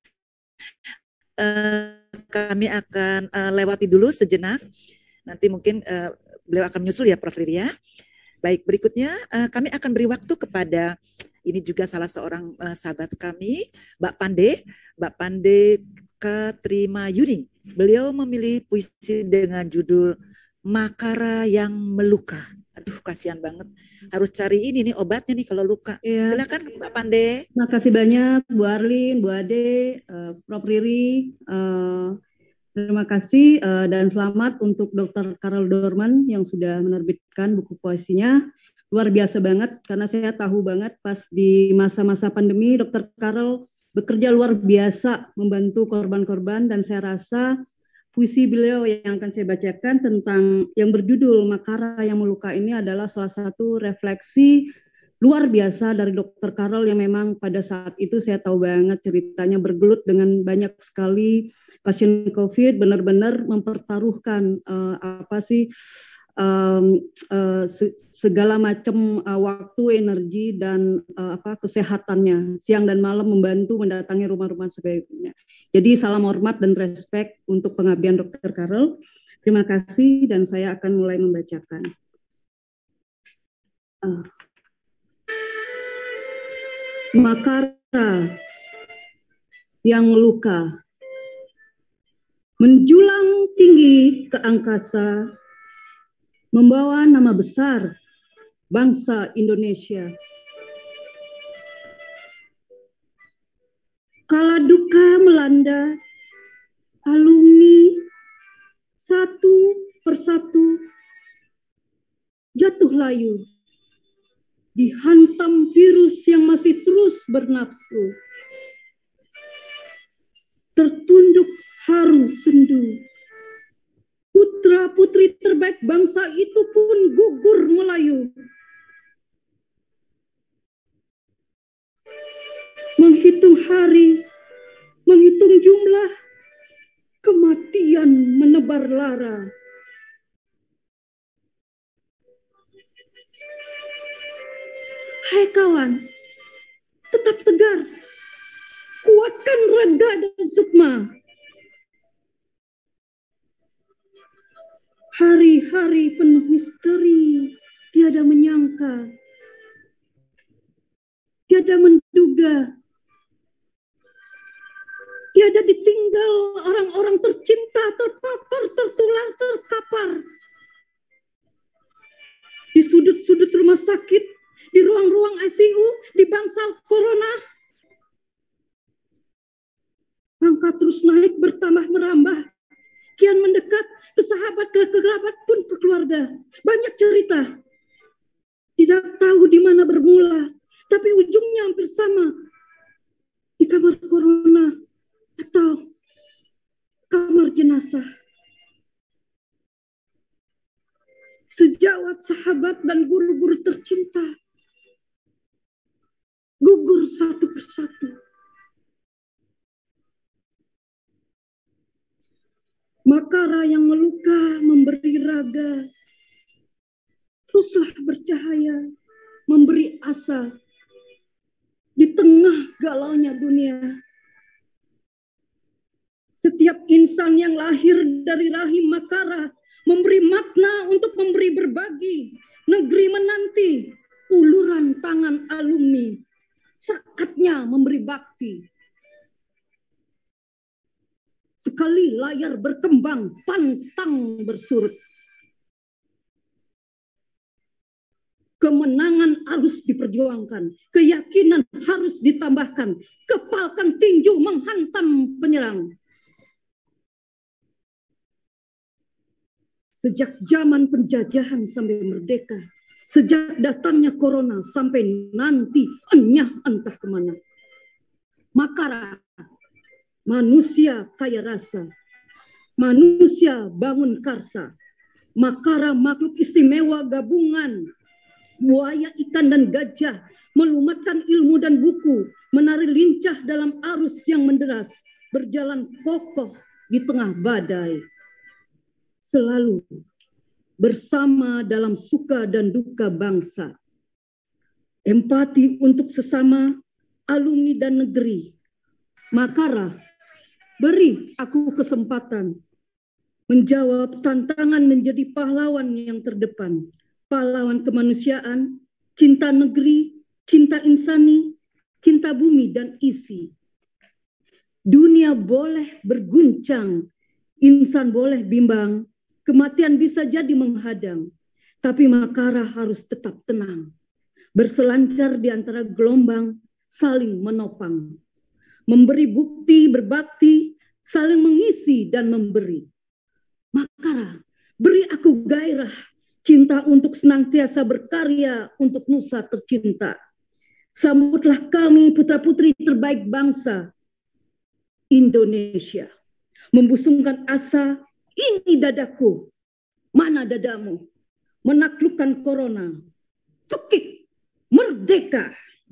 uh, kami akan uh, lewati dulu sejenak. Nanti mungkin uh, beliau akan menyusul ya, Prof Liria. Baik, berikutnya uh, kami akan beri waktu kepada, ini juga salah seorang uh, sahabat kami, Mbak Pande, Mbak Pande Katrimayuni. Beliau memilih puisi dengan judul Makara yang Meluka. Aduh, kasihan banget. Harus cari ini nih obatnya nih kalau luka. Ya. Silakan Mbak Pande. Makasih banyak Bu Arlin, Bu Ade, uh, Prof Riri. Uh, Terima kasih uh, dan selamat untuk Dokter Karel Dorman yang sudah menerbitkan buku puisinya. Luar biasa banget karena saya tahu banget pas di masa-masa pandemi Dokter Karel bekerja luar biasa membantu korban-korban, dan saya rasa puisi beliau yang akan saya bacakan tentang yang berjudul Makara yang Meluka ini adalah salah satu refleksi luar biasa dari Dokter Karel yang memang pada saat itu saya tahu banget ceritanya bergelut dengan banyak sekali pasien COVID, benar-benar mempertaruhkan uh, apa sih um, uh, segala macam uh, waktu, energi dan uh, apa kesehatannya, siang dan malam membantu mendatangi rumah-rumah sebagainya. Jadi salam hormat dan respect untuk pengabdian Dokter Karel. Terima kasih dan saya akan mulai membacakan. Uh. Makara yang luka, menjulang tinggi ke angkasa, membawa nama besar bangsa Indonesia. Kala duka melanda, alumni satu persatu jatuh layu, dihantam virus yang masih terus bernafsu. Tertunduk haru sendu. Putra-putri terbaik bangsa itu pun gugur melayu. Menghitung hari, menghitung jumlah, kematian menebar lara. Hai kawan, tetap tegar, kuatkan raga dan sukma. Hari-hari penuh misteri, tiada menyangka, tiada menduga, tiada ditinggal orang-orang tercinta, terpapar, tertular, terkapar. Di sudut-sudut rumah sakit, di ruang-ruang I C U, di bangsal corona. Angka terus naik, bertambah merambah, kian mendekat ke sahabat, ke kerabat pun ke keluarga. Banyak cerita, tidak tahu di mana bermula, tapi ujungnya hampir sama. Di kamar corona atau kamar jenazah. Sejawat sahabat dan guru-guru tercinta gugur satu persatu. Makara yang meluka memberi raga, teruslah bercahaya, memberi asa di tengah galaunya dunia. Setiap insan yang lahir dari rahim Makara memberi makna untuk memberi berbagi. Negeri menanti uluran tangan alumni. Saatnya memberi bakti. Sekali layar berkembang, pantang bersurut. Kemenangan harus diperjuangkan, keyakinan harus ditambahkan, kepalkan tinju menghantam penyerang. Sejak zaman penjajahan sampai merdeka, sejak datangnya corona sampai nanti enyah entah kemana. Makara, manusia kaya rasa, manusia bangun karsa, Makara makhluk istimewa gabungan, buaya, ikan, dan gajah, melumatkan ilmu dan buku, menari lincah dalam arus yang menderas, berjalan kokoh di tengah badai. Selalu bersama dalam suka dan duka bangsa. Empati untuk sesama, alumni dan negeri. Makara, beri aku kesempatan menjawab tantangan menjadi pahlawan yang terdepan. Pahlawan kemanusiaan, cinta negeri, cinta insani, cinta bumi dan isi. Dunia boleh berguncang, insan boleh bimbang, kematian bisa jadi menghadang, tapi Makara harus tetap tenang, berselancar di antara gelombang, saling menopang, memberi bukti, berbakti, saling mengisi dan memberi. Makara, beri aku gairah, cinta untuk senantiasa berkarya untuk nusa tercinta. Sambutlah kami putra-putri terbaik bangsa Indonesia. Membusungkan asa, ini dadaku, mana dadamu? Menaklukkan corona, tukik, merdeka.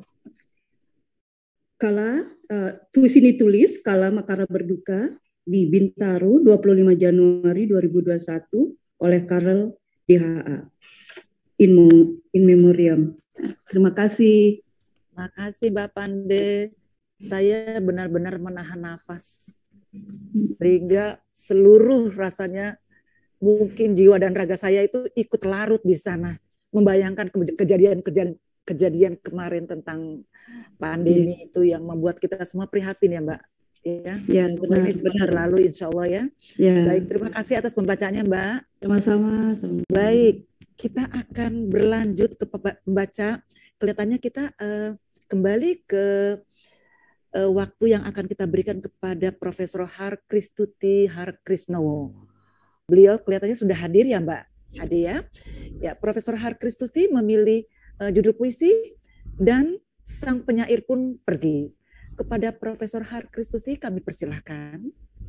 Kala uh, puisi ini tulis kala Makara berduka di Bintaro dua puluh lima Januari dua ribu dua puluh satu oleh Karel D H A. In, in memoriam. Terima kasih. Terima kasih Mbak Pande. Saya benar-benar menahan nafas sehingga seluruh rasanya mungkin jiwa dan raga saya itu ikut larut di sana, membayangkan kejadian-kejadian kejadian kemarin tentang pandemi yeah. itu yang membuat kita semua prihatin ya Mbak. Ya, ya benar, ini benar. Berlalu insya Allah ya. ya. Baik, terima kasih atas pembacanya Mbak. Sama-sama. Baik, kita akan berlanjut ke pembaca. Kelihatannya kita uh, kembali ke uh, waktu yang akan kita berikan kepada Profesor Harkristuti Harkrisnowo. Beliau kelihatannya sudah hadir ya Mbak Ade ya. Ya, Profesor Harkristuti memilih uh, judul puisi dan sang penyair pun pergi. Kepada Profesor Harkristuti kami persilahkan.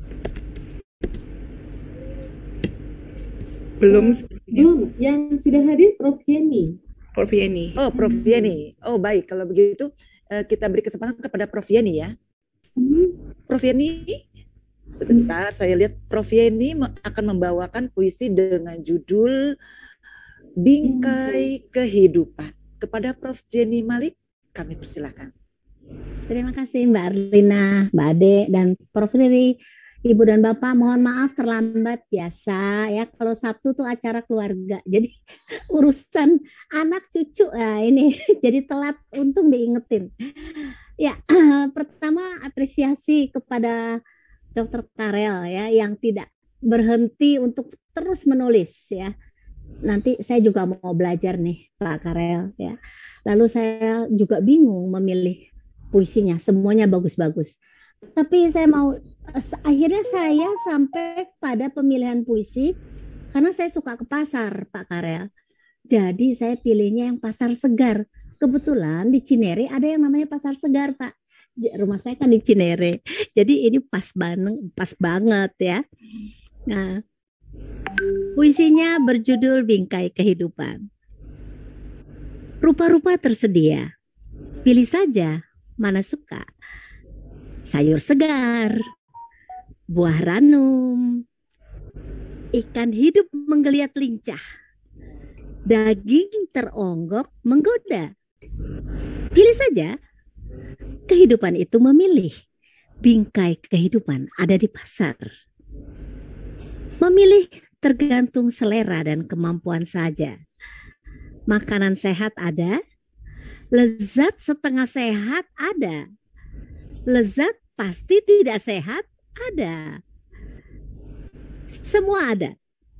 Belum, belum. Yang sudah hadir Prof Yeni. Prof Yeni. Oh, Prof Yeni. Oh, baik. Kalau begitu kita beri kesempatan kepada Prof Yeni ya. Prof Yeni, sebentar saya lihat Prof Yeni akan membawakan puisi dengan judul Bingkai Kehidupan. Kepada Prof Jenny Malik kami persilahkan. Terima kasih Mbak Arlina, Mbak Ade, dan Prof Riri. Ibu dan Bapak, mohon maaf terlambat biasa ya. Kalau Sabtu tuh acara keluarga, jadi urusan anak cucu nah ini jadi telat, untung diingetin. Ya, pertama apresiasi kepada Dokter Karel ya yang tidak berhenti untuk terus menulis ya. Nanti saya juga mau belajar nih Pak Karel ya. Lalu saya juga bingung memilih puisinya, semuanya bagus-bagus. Tapi saya mau, akhirnya saya sampai pada pemilihan puisi karena saya suka ke pasar Pak Karel. Jadi saya pilihnya yang pasar segar. Kebetulan di Cinere ada yang namanya pasar segar Pak. Rumah saya kan di Cinere. Jadi ini pas banget, pas banget ya. Nah, puisinya berjudul Bingkai Kehidupan. Rupa-rupa tersedia. Pilih saja mana suka. Sayur segar, buah ranum, ikan hidup menggeliat lincah, daging teronggok menggoda. Pilih saja, kehidupan itu memilih. Bingkai kehidupan ada di pasar. Memilih tergantung selera dan kemampuan saja. Makanan sehat ada, lezat setengah sehat ada. Lezat pasti tidak sehat ada. Semua ada.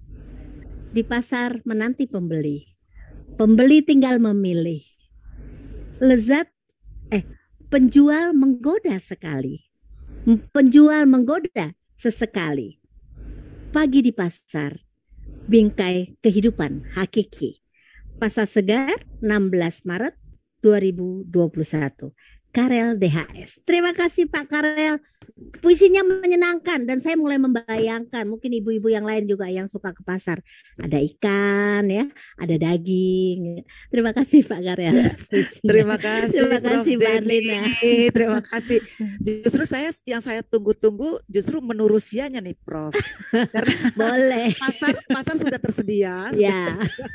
Di pasar menanti pembeli. Pembeli tinggal memilih. Lezat, eh, penjual menggoda sekali. Penjual menggoda sesekali. Pagi di pasar, bingkai kehidupan hakiki. Pasar Segar, enam belas Maret dua ribu dua puluh satu. Karel D H S. Terima kasih Pak Karel. Puisinya menyenangkan dan saya mulai membayangkan mungkin ibu-ibu yang lain juga yang suka ke pasar. Ada ikan ya, ada daging. Terima kasih Pak Karel. Ya, terima kasih, terima kasih Prof Mbak Jenny. Terima kasih. Justru saya yang saya tunggu-tunggu justru menu Rusianya nih, Prof. Karena boleh. Pasar pasar sudah tersedia. Ya.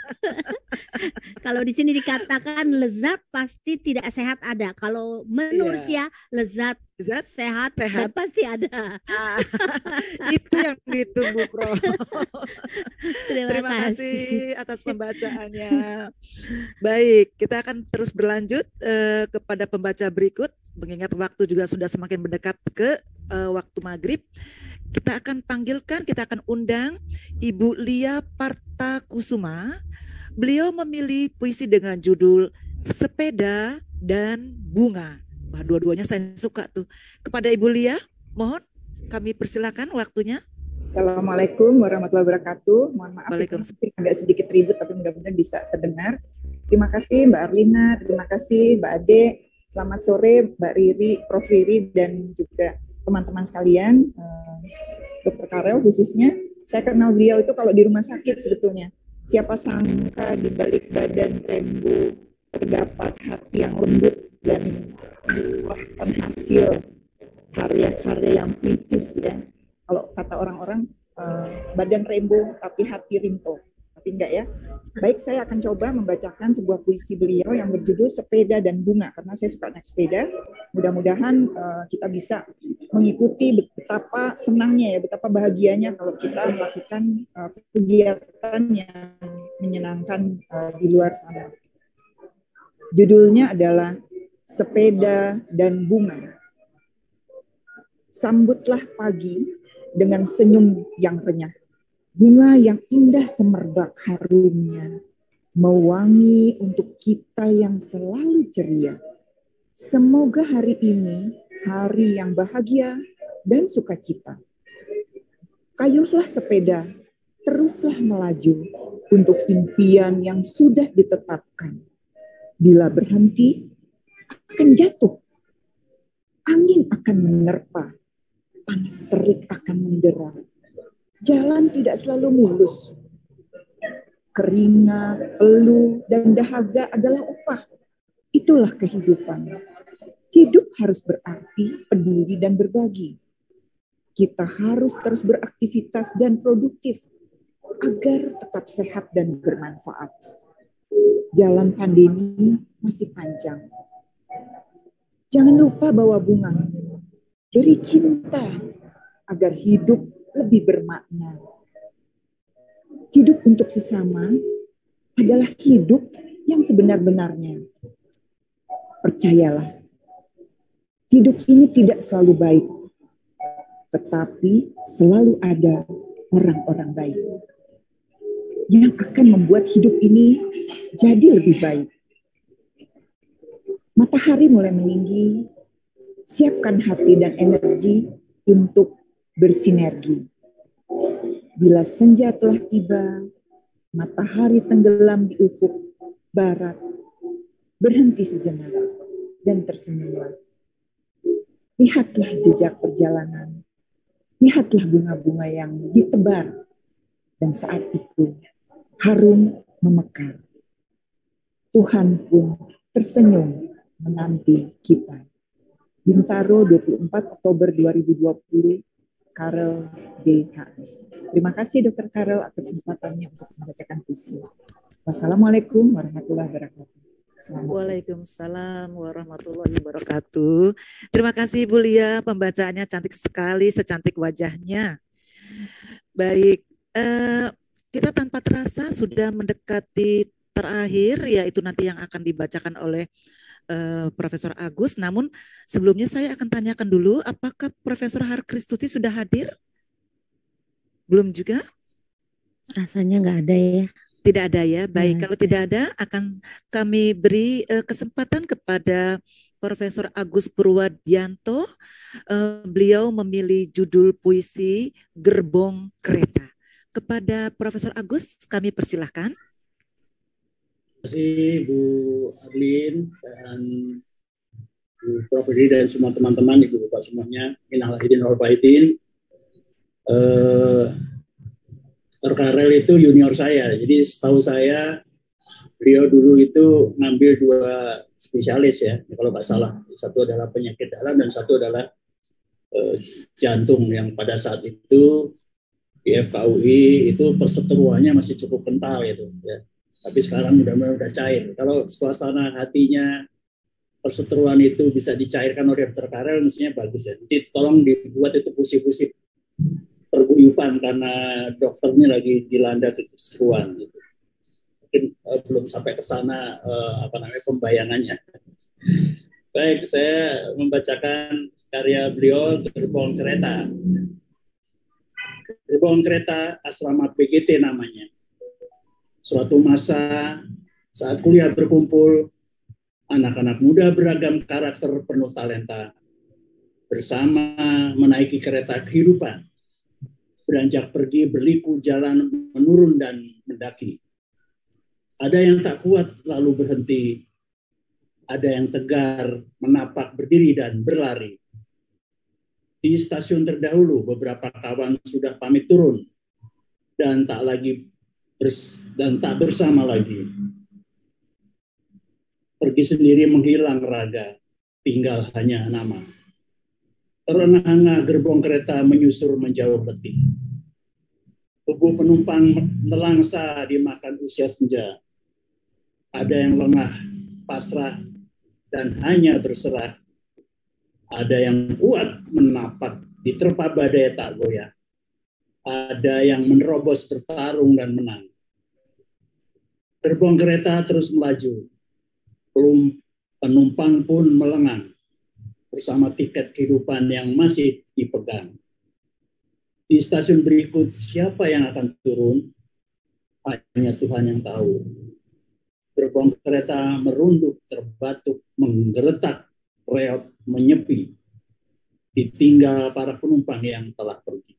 Kalau di sini dikatakan lezat pasti tidak sehat ada. Kalau menu Iya. Rusia lezat, Lezat, sehat, sehat. dan pasti ada. Ah, itu yang ditunggu, Prof. Terima, Terima kasih. kasih atas pembacaannya. Baik, kita akan terus berlanjut eh, kepada pembaca berikut. Mengingat waktu juga sudah semakin mendekat ke eh, waktu maghrib. Kita akan panggilkan, kita akan undang Ibu Lia Partakusuma. Beliau memilih puisi dengan judul Sepeda dan Bunga. Wah, dua-duanya saya suka tuh. Kepada Ibu Lia, mohon kami persilakan waktunya. Assalamualaikum warahmatullahi wabarakatuh. Mohon maaf itu mungkin agak sedikit ribut tapi mudah-mudahan bisa terdengar. Terima kasih Mbak Arlina, terima kasih Mbak Ade. Selamat sore Mbak Riri, Prof Riri dan juga teman-teman sekalian. Dokter Karel khususnya. Saya kenal beliau itu kalau di rumah sakit sebetulnya. Siapa sangka di balik badan rembu terdapat hati yang lembut dan membuahkan hasil karya-karya yang puitis ya. Kalau kata orang-orang uh, badan rembo tapi hati rinto, tapi enggak ya. Baik, saya akan coba membacakan sebuah puisi beliau yang berjudul Sepeda dan Bunga karena saya suka naik sepeda. Mudah-mudahan uh, kita bisa mengikuti betapa senangnya ya, betapa bahagianya kalau kita melakukan uh, kegiatan yang menyenangkan uh, di luar sana. Judulnya adalah Sepeda dan Bunga. Sambutlah pagi dengan senyum yang renyah. Bunga yang indah semerbak harumnya, mewangi untuk kita yang selalu ceria. Semoga hari ini hari yang bahagia dan sukacita. Kayuhlah sepeda, teruslah melaju untuk impian yang sudah ditetapkan. Bila berhenti, akan jatuh. Angin akan menerpa, panas terik akan mendera. Jalan tidak selalu mulus. Keringat, peluh, dan dahaga adalah upah. Itulah kehidupan. Hidup harus berarti, peduli, dan berbagi. Kita harus terus beraktivitas dan produktif agar tetap sehat dan bermanfaat. Jalan pandemi masih panjang. Jangan lupa bawa bunga. Beri cinta agar hidup lebih bermakna. Hidup untuk sesama adalah hidup yang sebenar-benarnya. Percayalah, hidup ini tidak selalu baik, tetapi selalu ada orang-orang baik yang akan membuat hidup ini jadi lebih baik. Matahari mulai meninggi, siapkan hati dan energi untuk bersinergi. Bila senja telah tiba, matahari tenggelam di ufuk barat, berhenti sejenak dan tersenyumlah. Lihatlah jejak perjalanan, lihatlah bunga-bunga yang ditebar, dan saat itu harum memekar. Tuhan pun tersenyum menanti kita. Bintaro, dua puluh empat Oktober dua ribu dua puluh, Karel D H S. Terima kasih Dokter Karel atas kesempatannya untuk membacakan puisi. Wassalamualaikum warahmatullahi wabarakatuh. Waalaikumsalam warahmatullahi wabarakatuh. Terima kasih Ibu Lia, pembacaannya cantik sekali, secantik wajahnya. Baik, eh, kita tanpa terasa sudah mendekati terakhir, yaitu nanti yang akan dibacakan oleh eh, Profesor Agus. Namun sebelumnya saya akan tanyakan dulu, apakah Profesor Harkristuti sudah hadir? Belum juga? Rasanya nggak ada ya. Tidak ada ya, baik. Nggak Kalau ada. tidak ada, akan kami beri uh, kesempatan kepada Profesor Agus Purwadianto. Uh, beliau memilih judul puisi Gerbong Kereta. Kepada Profesor Agus, kami persilahkan. Terima kasih Bu Arlin dan Bu Prof dan semua teman-teman, Ibu Bapak semuanya. Minal aidin wal faizin. Uh, Doktor Karel itu junior saya, jadi setahu saya beliau dulu itu ngambil dua spesialis ya, kalau nggak salah. Satu adalah penyakit dalam dan satu adalah uh, jantung, yang pada saat itu di F K U I itu perseteruannya masih cukup kental gitu ya. Tapi sekarang mudah-mudahan udah cair. Kalau suasana hatinya perseteruan itu bisa dicairkan oleh Dokter Karel, mestinya bagus ya. Jadi tolong dibuat itu puisi-puisi perguyupan karena dokternya lagi dilanda keseruan gitu. Mungkin uh, belum sampai ke sana uh, apa namanya pembayangannya. Baik, saya membacakan karya beliau Gerbong Kereta. Gerbong Kereta Asrama P G T namanya. Suatu masa saat kuliah berkumpul, anak-anak muda beragam karakter penuh talenta bersama menaiki kereta kehidupan. Beranjak pergi berliku jalan menurun dan mendaki. Ada yang tak kuat lalu berhenti. Ada yang tegar menapak berdiri dan berlari. Di stasiun terdahulu beberapa kawan sudah pamit turun dan tak lagi bers dan tak bersama lagi. Pergi sendiri menghilang raga, tinggal hanya nama. Terengah-engah gerbong kereta menyusur menjauh letih. Tubuh penumpang melangsa dimakan usia senja. Ada yang lengah, pasrah, dan hanya berserah. Ada yang kuat menapak diterpa badai tak goyah. Ada yang menerobos bertarung dan menang. Gerbong kereta terus melaju. Belum penumpang pun melengang bersama tiket kehidupan yang masih dipegang. Di stasiun berikut siapa yang akan turun? Hanya Tuhan yang tahu. Gerbong kereta merunduk, terbatuk, menggeretak, reot, menyepi. Ditinggal para penumpang yang telah pergi.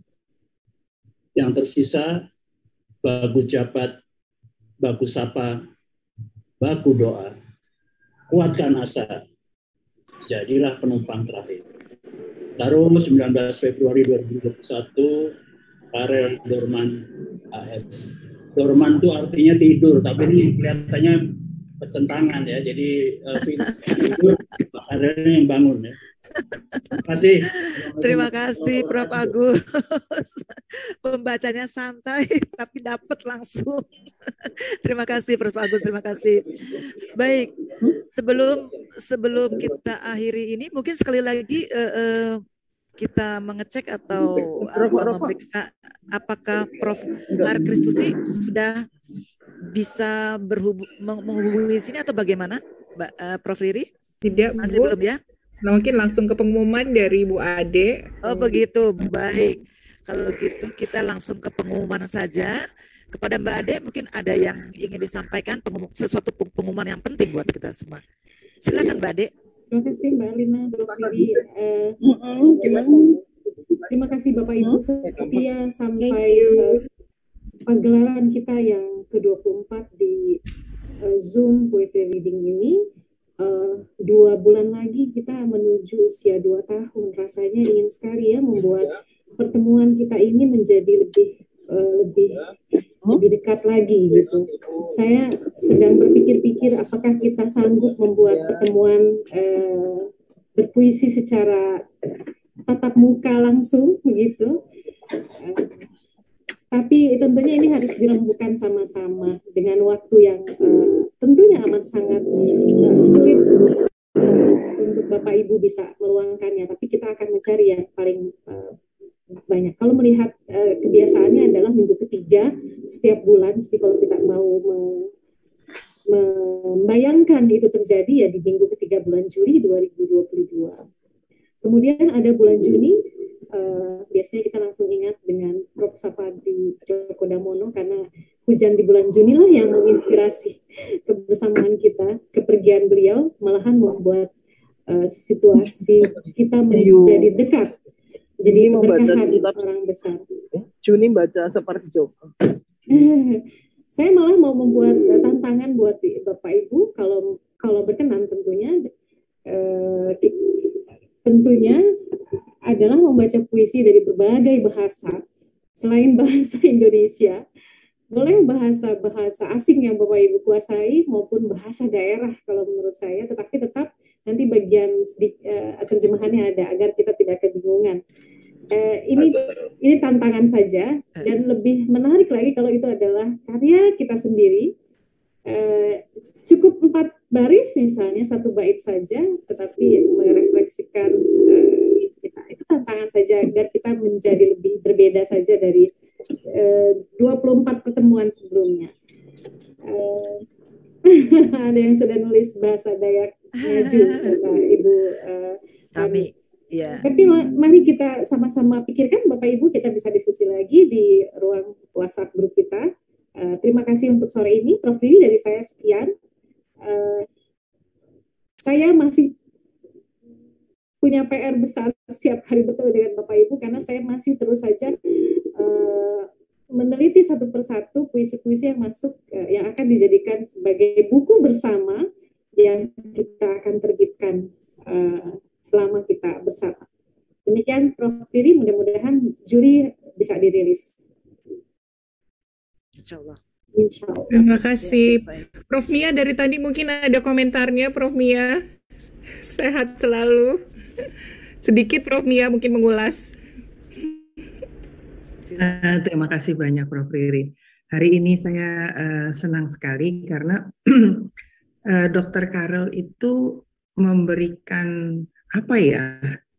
Yang tersisa, baku jabat, baku sapa, baku doa. Kuatkan asa. Jadilah penumpang terakhir. Taruh sembilan belas Februari dua ribu dua puluh satu, Karel Dorman A S. Dorman itu artinya tidur, tapi ini kelihatannya bertentangan ya. Jadi uh, tidur, Karelnya yang bangun ya. Terima kasih. Terima kasih Prof Agus. Pembacanya santai tapi dapat langsung. Terima kasih Prof Agus, terima kasih. Baik, sebelum sebelum kita akhiri ini mungkin sekali lagi uh, uh, kita mengecek atau apa, memeriksa apakah Prof Harkristuti sudah bisa berhubung menghubungi sini atau bagaimana, Mbak uh, Prof Riri? Tidak, masih Bu. belum ya? Nah, mungkin langsung ke pengumuman dari Bu Ade. Oh begitu, baik. Kalau gitu kita langsung ke pengumuman saja. Kepada Mbak Ade mungkin ada yang ingin disampaikan, pengumum, sesuatu pengumuman yang penting buat kita semua. Silakan Mbak Ade. Terima kasih Mbak Lina, Dokter Riri. Eh, terima kasih Bapak Ibu setia sampai uh, pagelaran kita yang ke dua puluh empat di uh, Zoom Poetry Reading ini. Uh, dua bulan lagi kita menuju usia dua tahun. Rasanya ingin sekali ya membuat pertemuan kita ini menjadi lebih uh, lebih lebih dekat lagi gitu. Saya sedang berpikir-pikir apakah kita sanggup membuat pertemuan uh, berpuisi secara tatap muka langsung begitu. Uh, tapi tentunya ini harus dilakukan sama-sama dengan waktu yang uh, tentunya amat sangat uh, sulit uh, untuk Bapak Ibu bisa meluangkannya, tapi kita akan mencari yang paling uh, banyak. Kalau melihat uh, kebiasaannya adalah minggu ketiga setiap bulan, jadi kalau kita mau me- membayangkan itu terjadi ya di minggu ketiga bulan Juli dua ribu dua puluh dua. Kemudian ada bulan Juni, uh, biasanya kita langsung ingat dengan Prof Sapadi Djoko Damono, karena hujan di bulan Juni lah yang menginspirasi kebersamaan kita. Kepergian beliau malahan membuat uh, situasi kita menjadi dekat, jadi memberkahan orang besar. Juni baca seperti Joko. Saya malah mau membuat uh, tantangan buat Bapak Ibu, kalau kalau berkenan tentunya, uh, tentunya adalah membaca puisi dari berbagai bahasa selain bahasa Indonesia. Boleh bahasa-bahasa asing yang Bapak Ibu kuasai maupun bahasa daerah kalau menurut saya, tetapi tetap nanti bagian sedik, uh, terjemahannya ada agar kita tidak kebingungan. Uh, ini ini tantangan saja, dan lebih menarik lagi kalau itu adalah karya kita sendiri. Uh, cukup empat baris misalnya, satu bait saja, tetapi merefleksikan uh, kita. Itu tantangan saja agar kita menjadi lebih berbeda saja dari uh, dua puluh empat pertemuan sebelumnya. Uh, ada yang sudah nulis bahasa Dayak maju, Bapak Ibu uh, kami. Ya. Tapi mari kita sama-sama pikirkan, Bapak Ibu, kita bisa diskusi lagi di ruang WhatsApp grup kita. Uh, terima kasih untuk sore ini, Prof Riri, dari saya sekian. Uh, saya masih punya P R besar setiap hari betul dengan Bapak Ibu, karena saya masih terus saja uh, meneliti satu persatu puisi-puisi yang masuk, uh, yang akan dijadikan sebagai buku bersama yang kita akan terbitkan uh, selama kita bersama. Demikian Prof Riri, mudah-mudahan Juli bisa dirilis. Insya Allah. Insya Allah. Terima kasih. Ya, Prof Mia dari tadi mungkin ada komentarnya, Prof Mia. Sehat selalu. Sedikit Prof Mia mungkin mengulas. Uh, terima kasih banyak Prof Riri. Hari ini saya uh, senang sekali karena uh, Dokter Karel itu memberikan apa ya,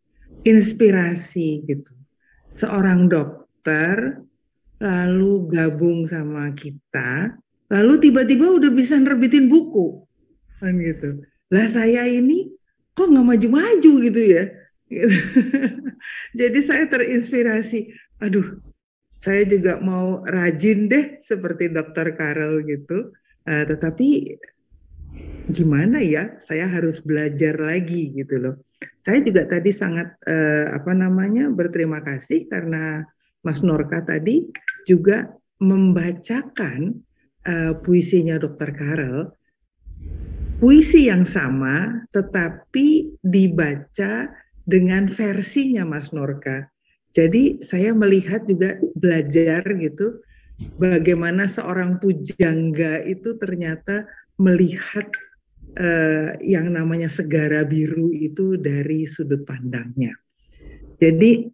inspirasi gitu. Seorang dokter lalu gabung sama kita, lalu tiba-tiba udah bisa nerbitin buku, kan gitu. Lah saya ini kok nggak maju-maju gitu ya. Gitu. Jadi saya terinspirasi. Aduh, saya juga mau rajin deh seperti Dokter Karel gitu. Uh, tetapi gimana ya? Saya harus belajar lagi gitu loh. Saya juga tadi sangat eh, apa namanya berterima kasih karena Mas Norka tadi juga membacakan eh, puisinya Dokter Karel, puisi yang sama tetapi dibaca dengan versinya Mas Norka. Jadi saya melihat juga belajar gitu bagaimana seorang pujangga itu ternyata melihat Uh, yang namanya segara biru itu dari sudut pandangnya. Jadi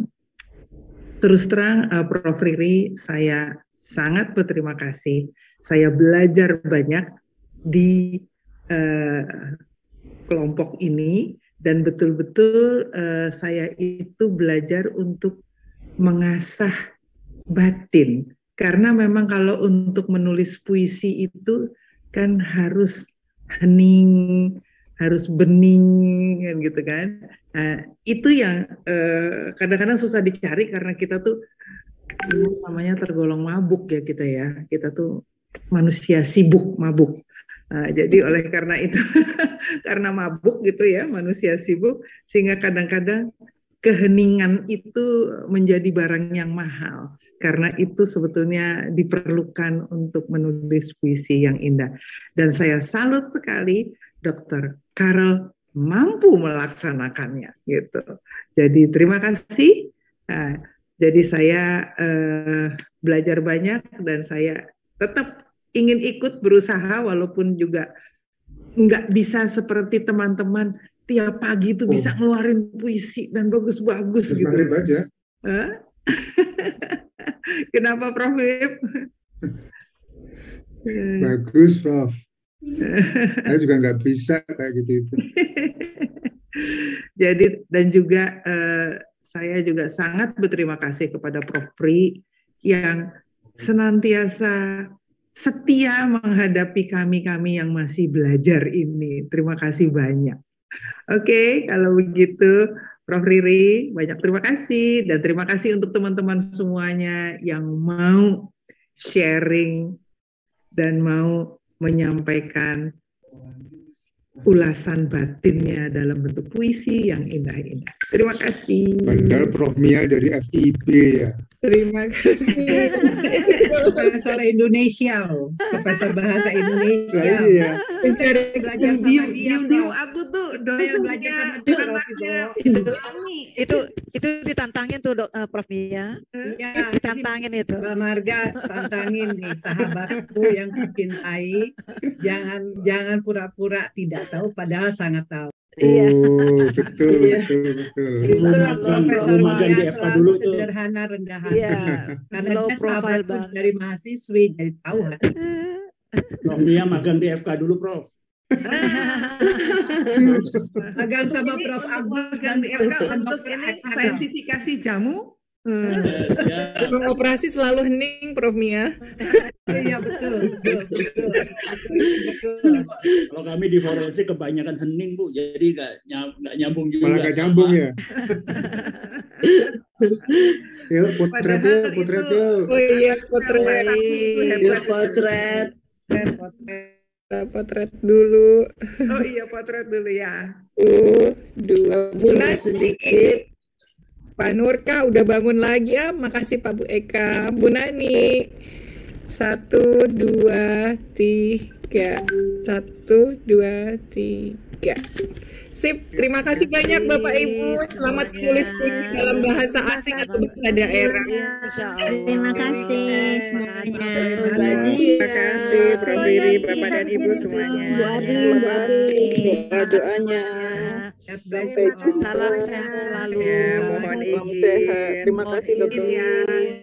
terus terang uh, Prof Riri, saya sangat berterima kasih. Saya belajar banyak di uh, kelompok ini dan betul-betul uh, saya itu belajar untuk mengasah batin. Karena memang kalau untuk menulis puisi itu kan harus hening, harus bening, kan gitu kan. Nah, itu yang eh, kadang-kadang susah dicari karena kita tuh namanya tergolong mabuk ya kita ya. Kita tuh manusia sibuk, mabuk. Nah, jadi oleh karena itu, karena mabuk gitu ya, manusia sibuk, sehingga kadang-kadang keheningan itu menjadi barang yang mahal. Karena itu sebetulnya diperlukan untuk menulis puisi yang indah. Dan saya salut sekali Dokter Karel mampu melaksanakannya gitu. Jadi terima kasih. Nah, jadi saya eh, belajar banyak dan saya tetap ingin ikut berusaha walaupun juga nggak bisa seperti teman-teman tiap pagi itu oh. bisa ngeluarin puisi dan bagus-bagus gitu. Maghrib aja. Kenapa Prof Ip? Bagus, Prof. Saya juga nggak bisa kayak gitu itu. Jadi dan juga eh, saya juga sangat berterima kasih kepada Prof Pri yang senantiasa setia menghadapi kami-kami yang masih belajar ini. Terima kasih banyak. Oke, kalau begitu Prof Riri, banyak terima kasih dan terima kasih untuk teman-teman semuanya yang mau sharing dan mau menyampaikan ulasan batinnya dalam bentuk puisi yang indah-indah. Terima kasih. Padahal Prof Mia dari F I B ya. Terima kasih. Profesor Indonesia loh, Profesor Bahasa Indonesia. Nah, iya. Mencari belajar sama Diam, dia, diam, Prof. diam. Aku tuh Pengen belajar sama dia, Prof. itu itu itu ditantangin tuh dok, uh, Prof Mia. Iya, ditantangin itu. Mbak Marga tantangin nih sahabatku yang kucintai, jangan jangan pura-pura tidak tahu padahal sangat tahu. Iya. Oh, betul, betul, betul. Itulah Profesor Mia selalu dulu tuh. sederhana rendah hati. Iya. Karena Low dia profile sahabatku banget. dari mahasiswi jadi tahu hati. Prof Mia magang di F K dulu, Prof. Magang sama Prof Agus dan di F K dan untuk Dokter ini Eka. saintifikasi jamu. Mengoperasi selalu hening, Prof Mia. Iya betul, betul, betul, betul. Kalau kami di forensik kebanyakan hening, Bu, jadi nggak nyam- nggak nyambung juga. Malah nggak nyambung ya. Yuk, potret yuk, potret yuk. Oh iya, potret. Hebat. Potret. Kita potret dulu. Oh iya, potret dulu ya. Uh, dua bulan sedikit. Pak Nurka udah bangun lagi ya. Makasih Pak Bu Eka. Bu Nani. Satu, dua, tiga. Satu, dua, tiga. Sip, terima kasih banyak Bapak Ibu. Selamat tulis puisi dalam bahasa asing atau bahasa daerah. Terima kasih semuanya. Terima kasih Prof Riri, Bapak dan Ibu semuanya. Doa-doanya. Salam sehat selalu. Ya, mohon Salam izin. sehat. Terima kasih, Dokter. Izin.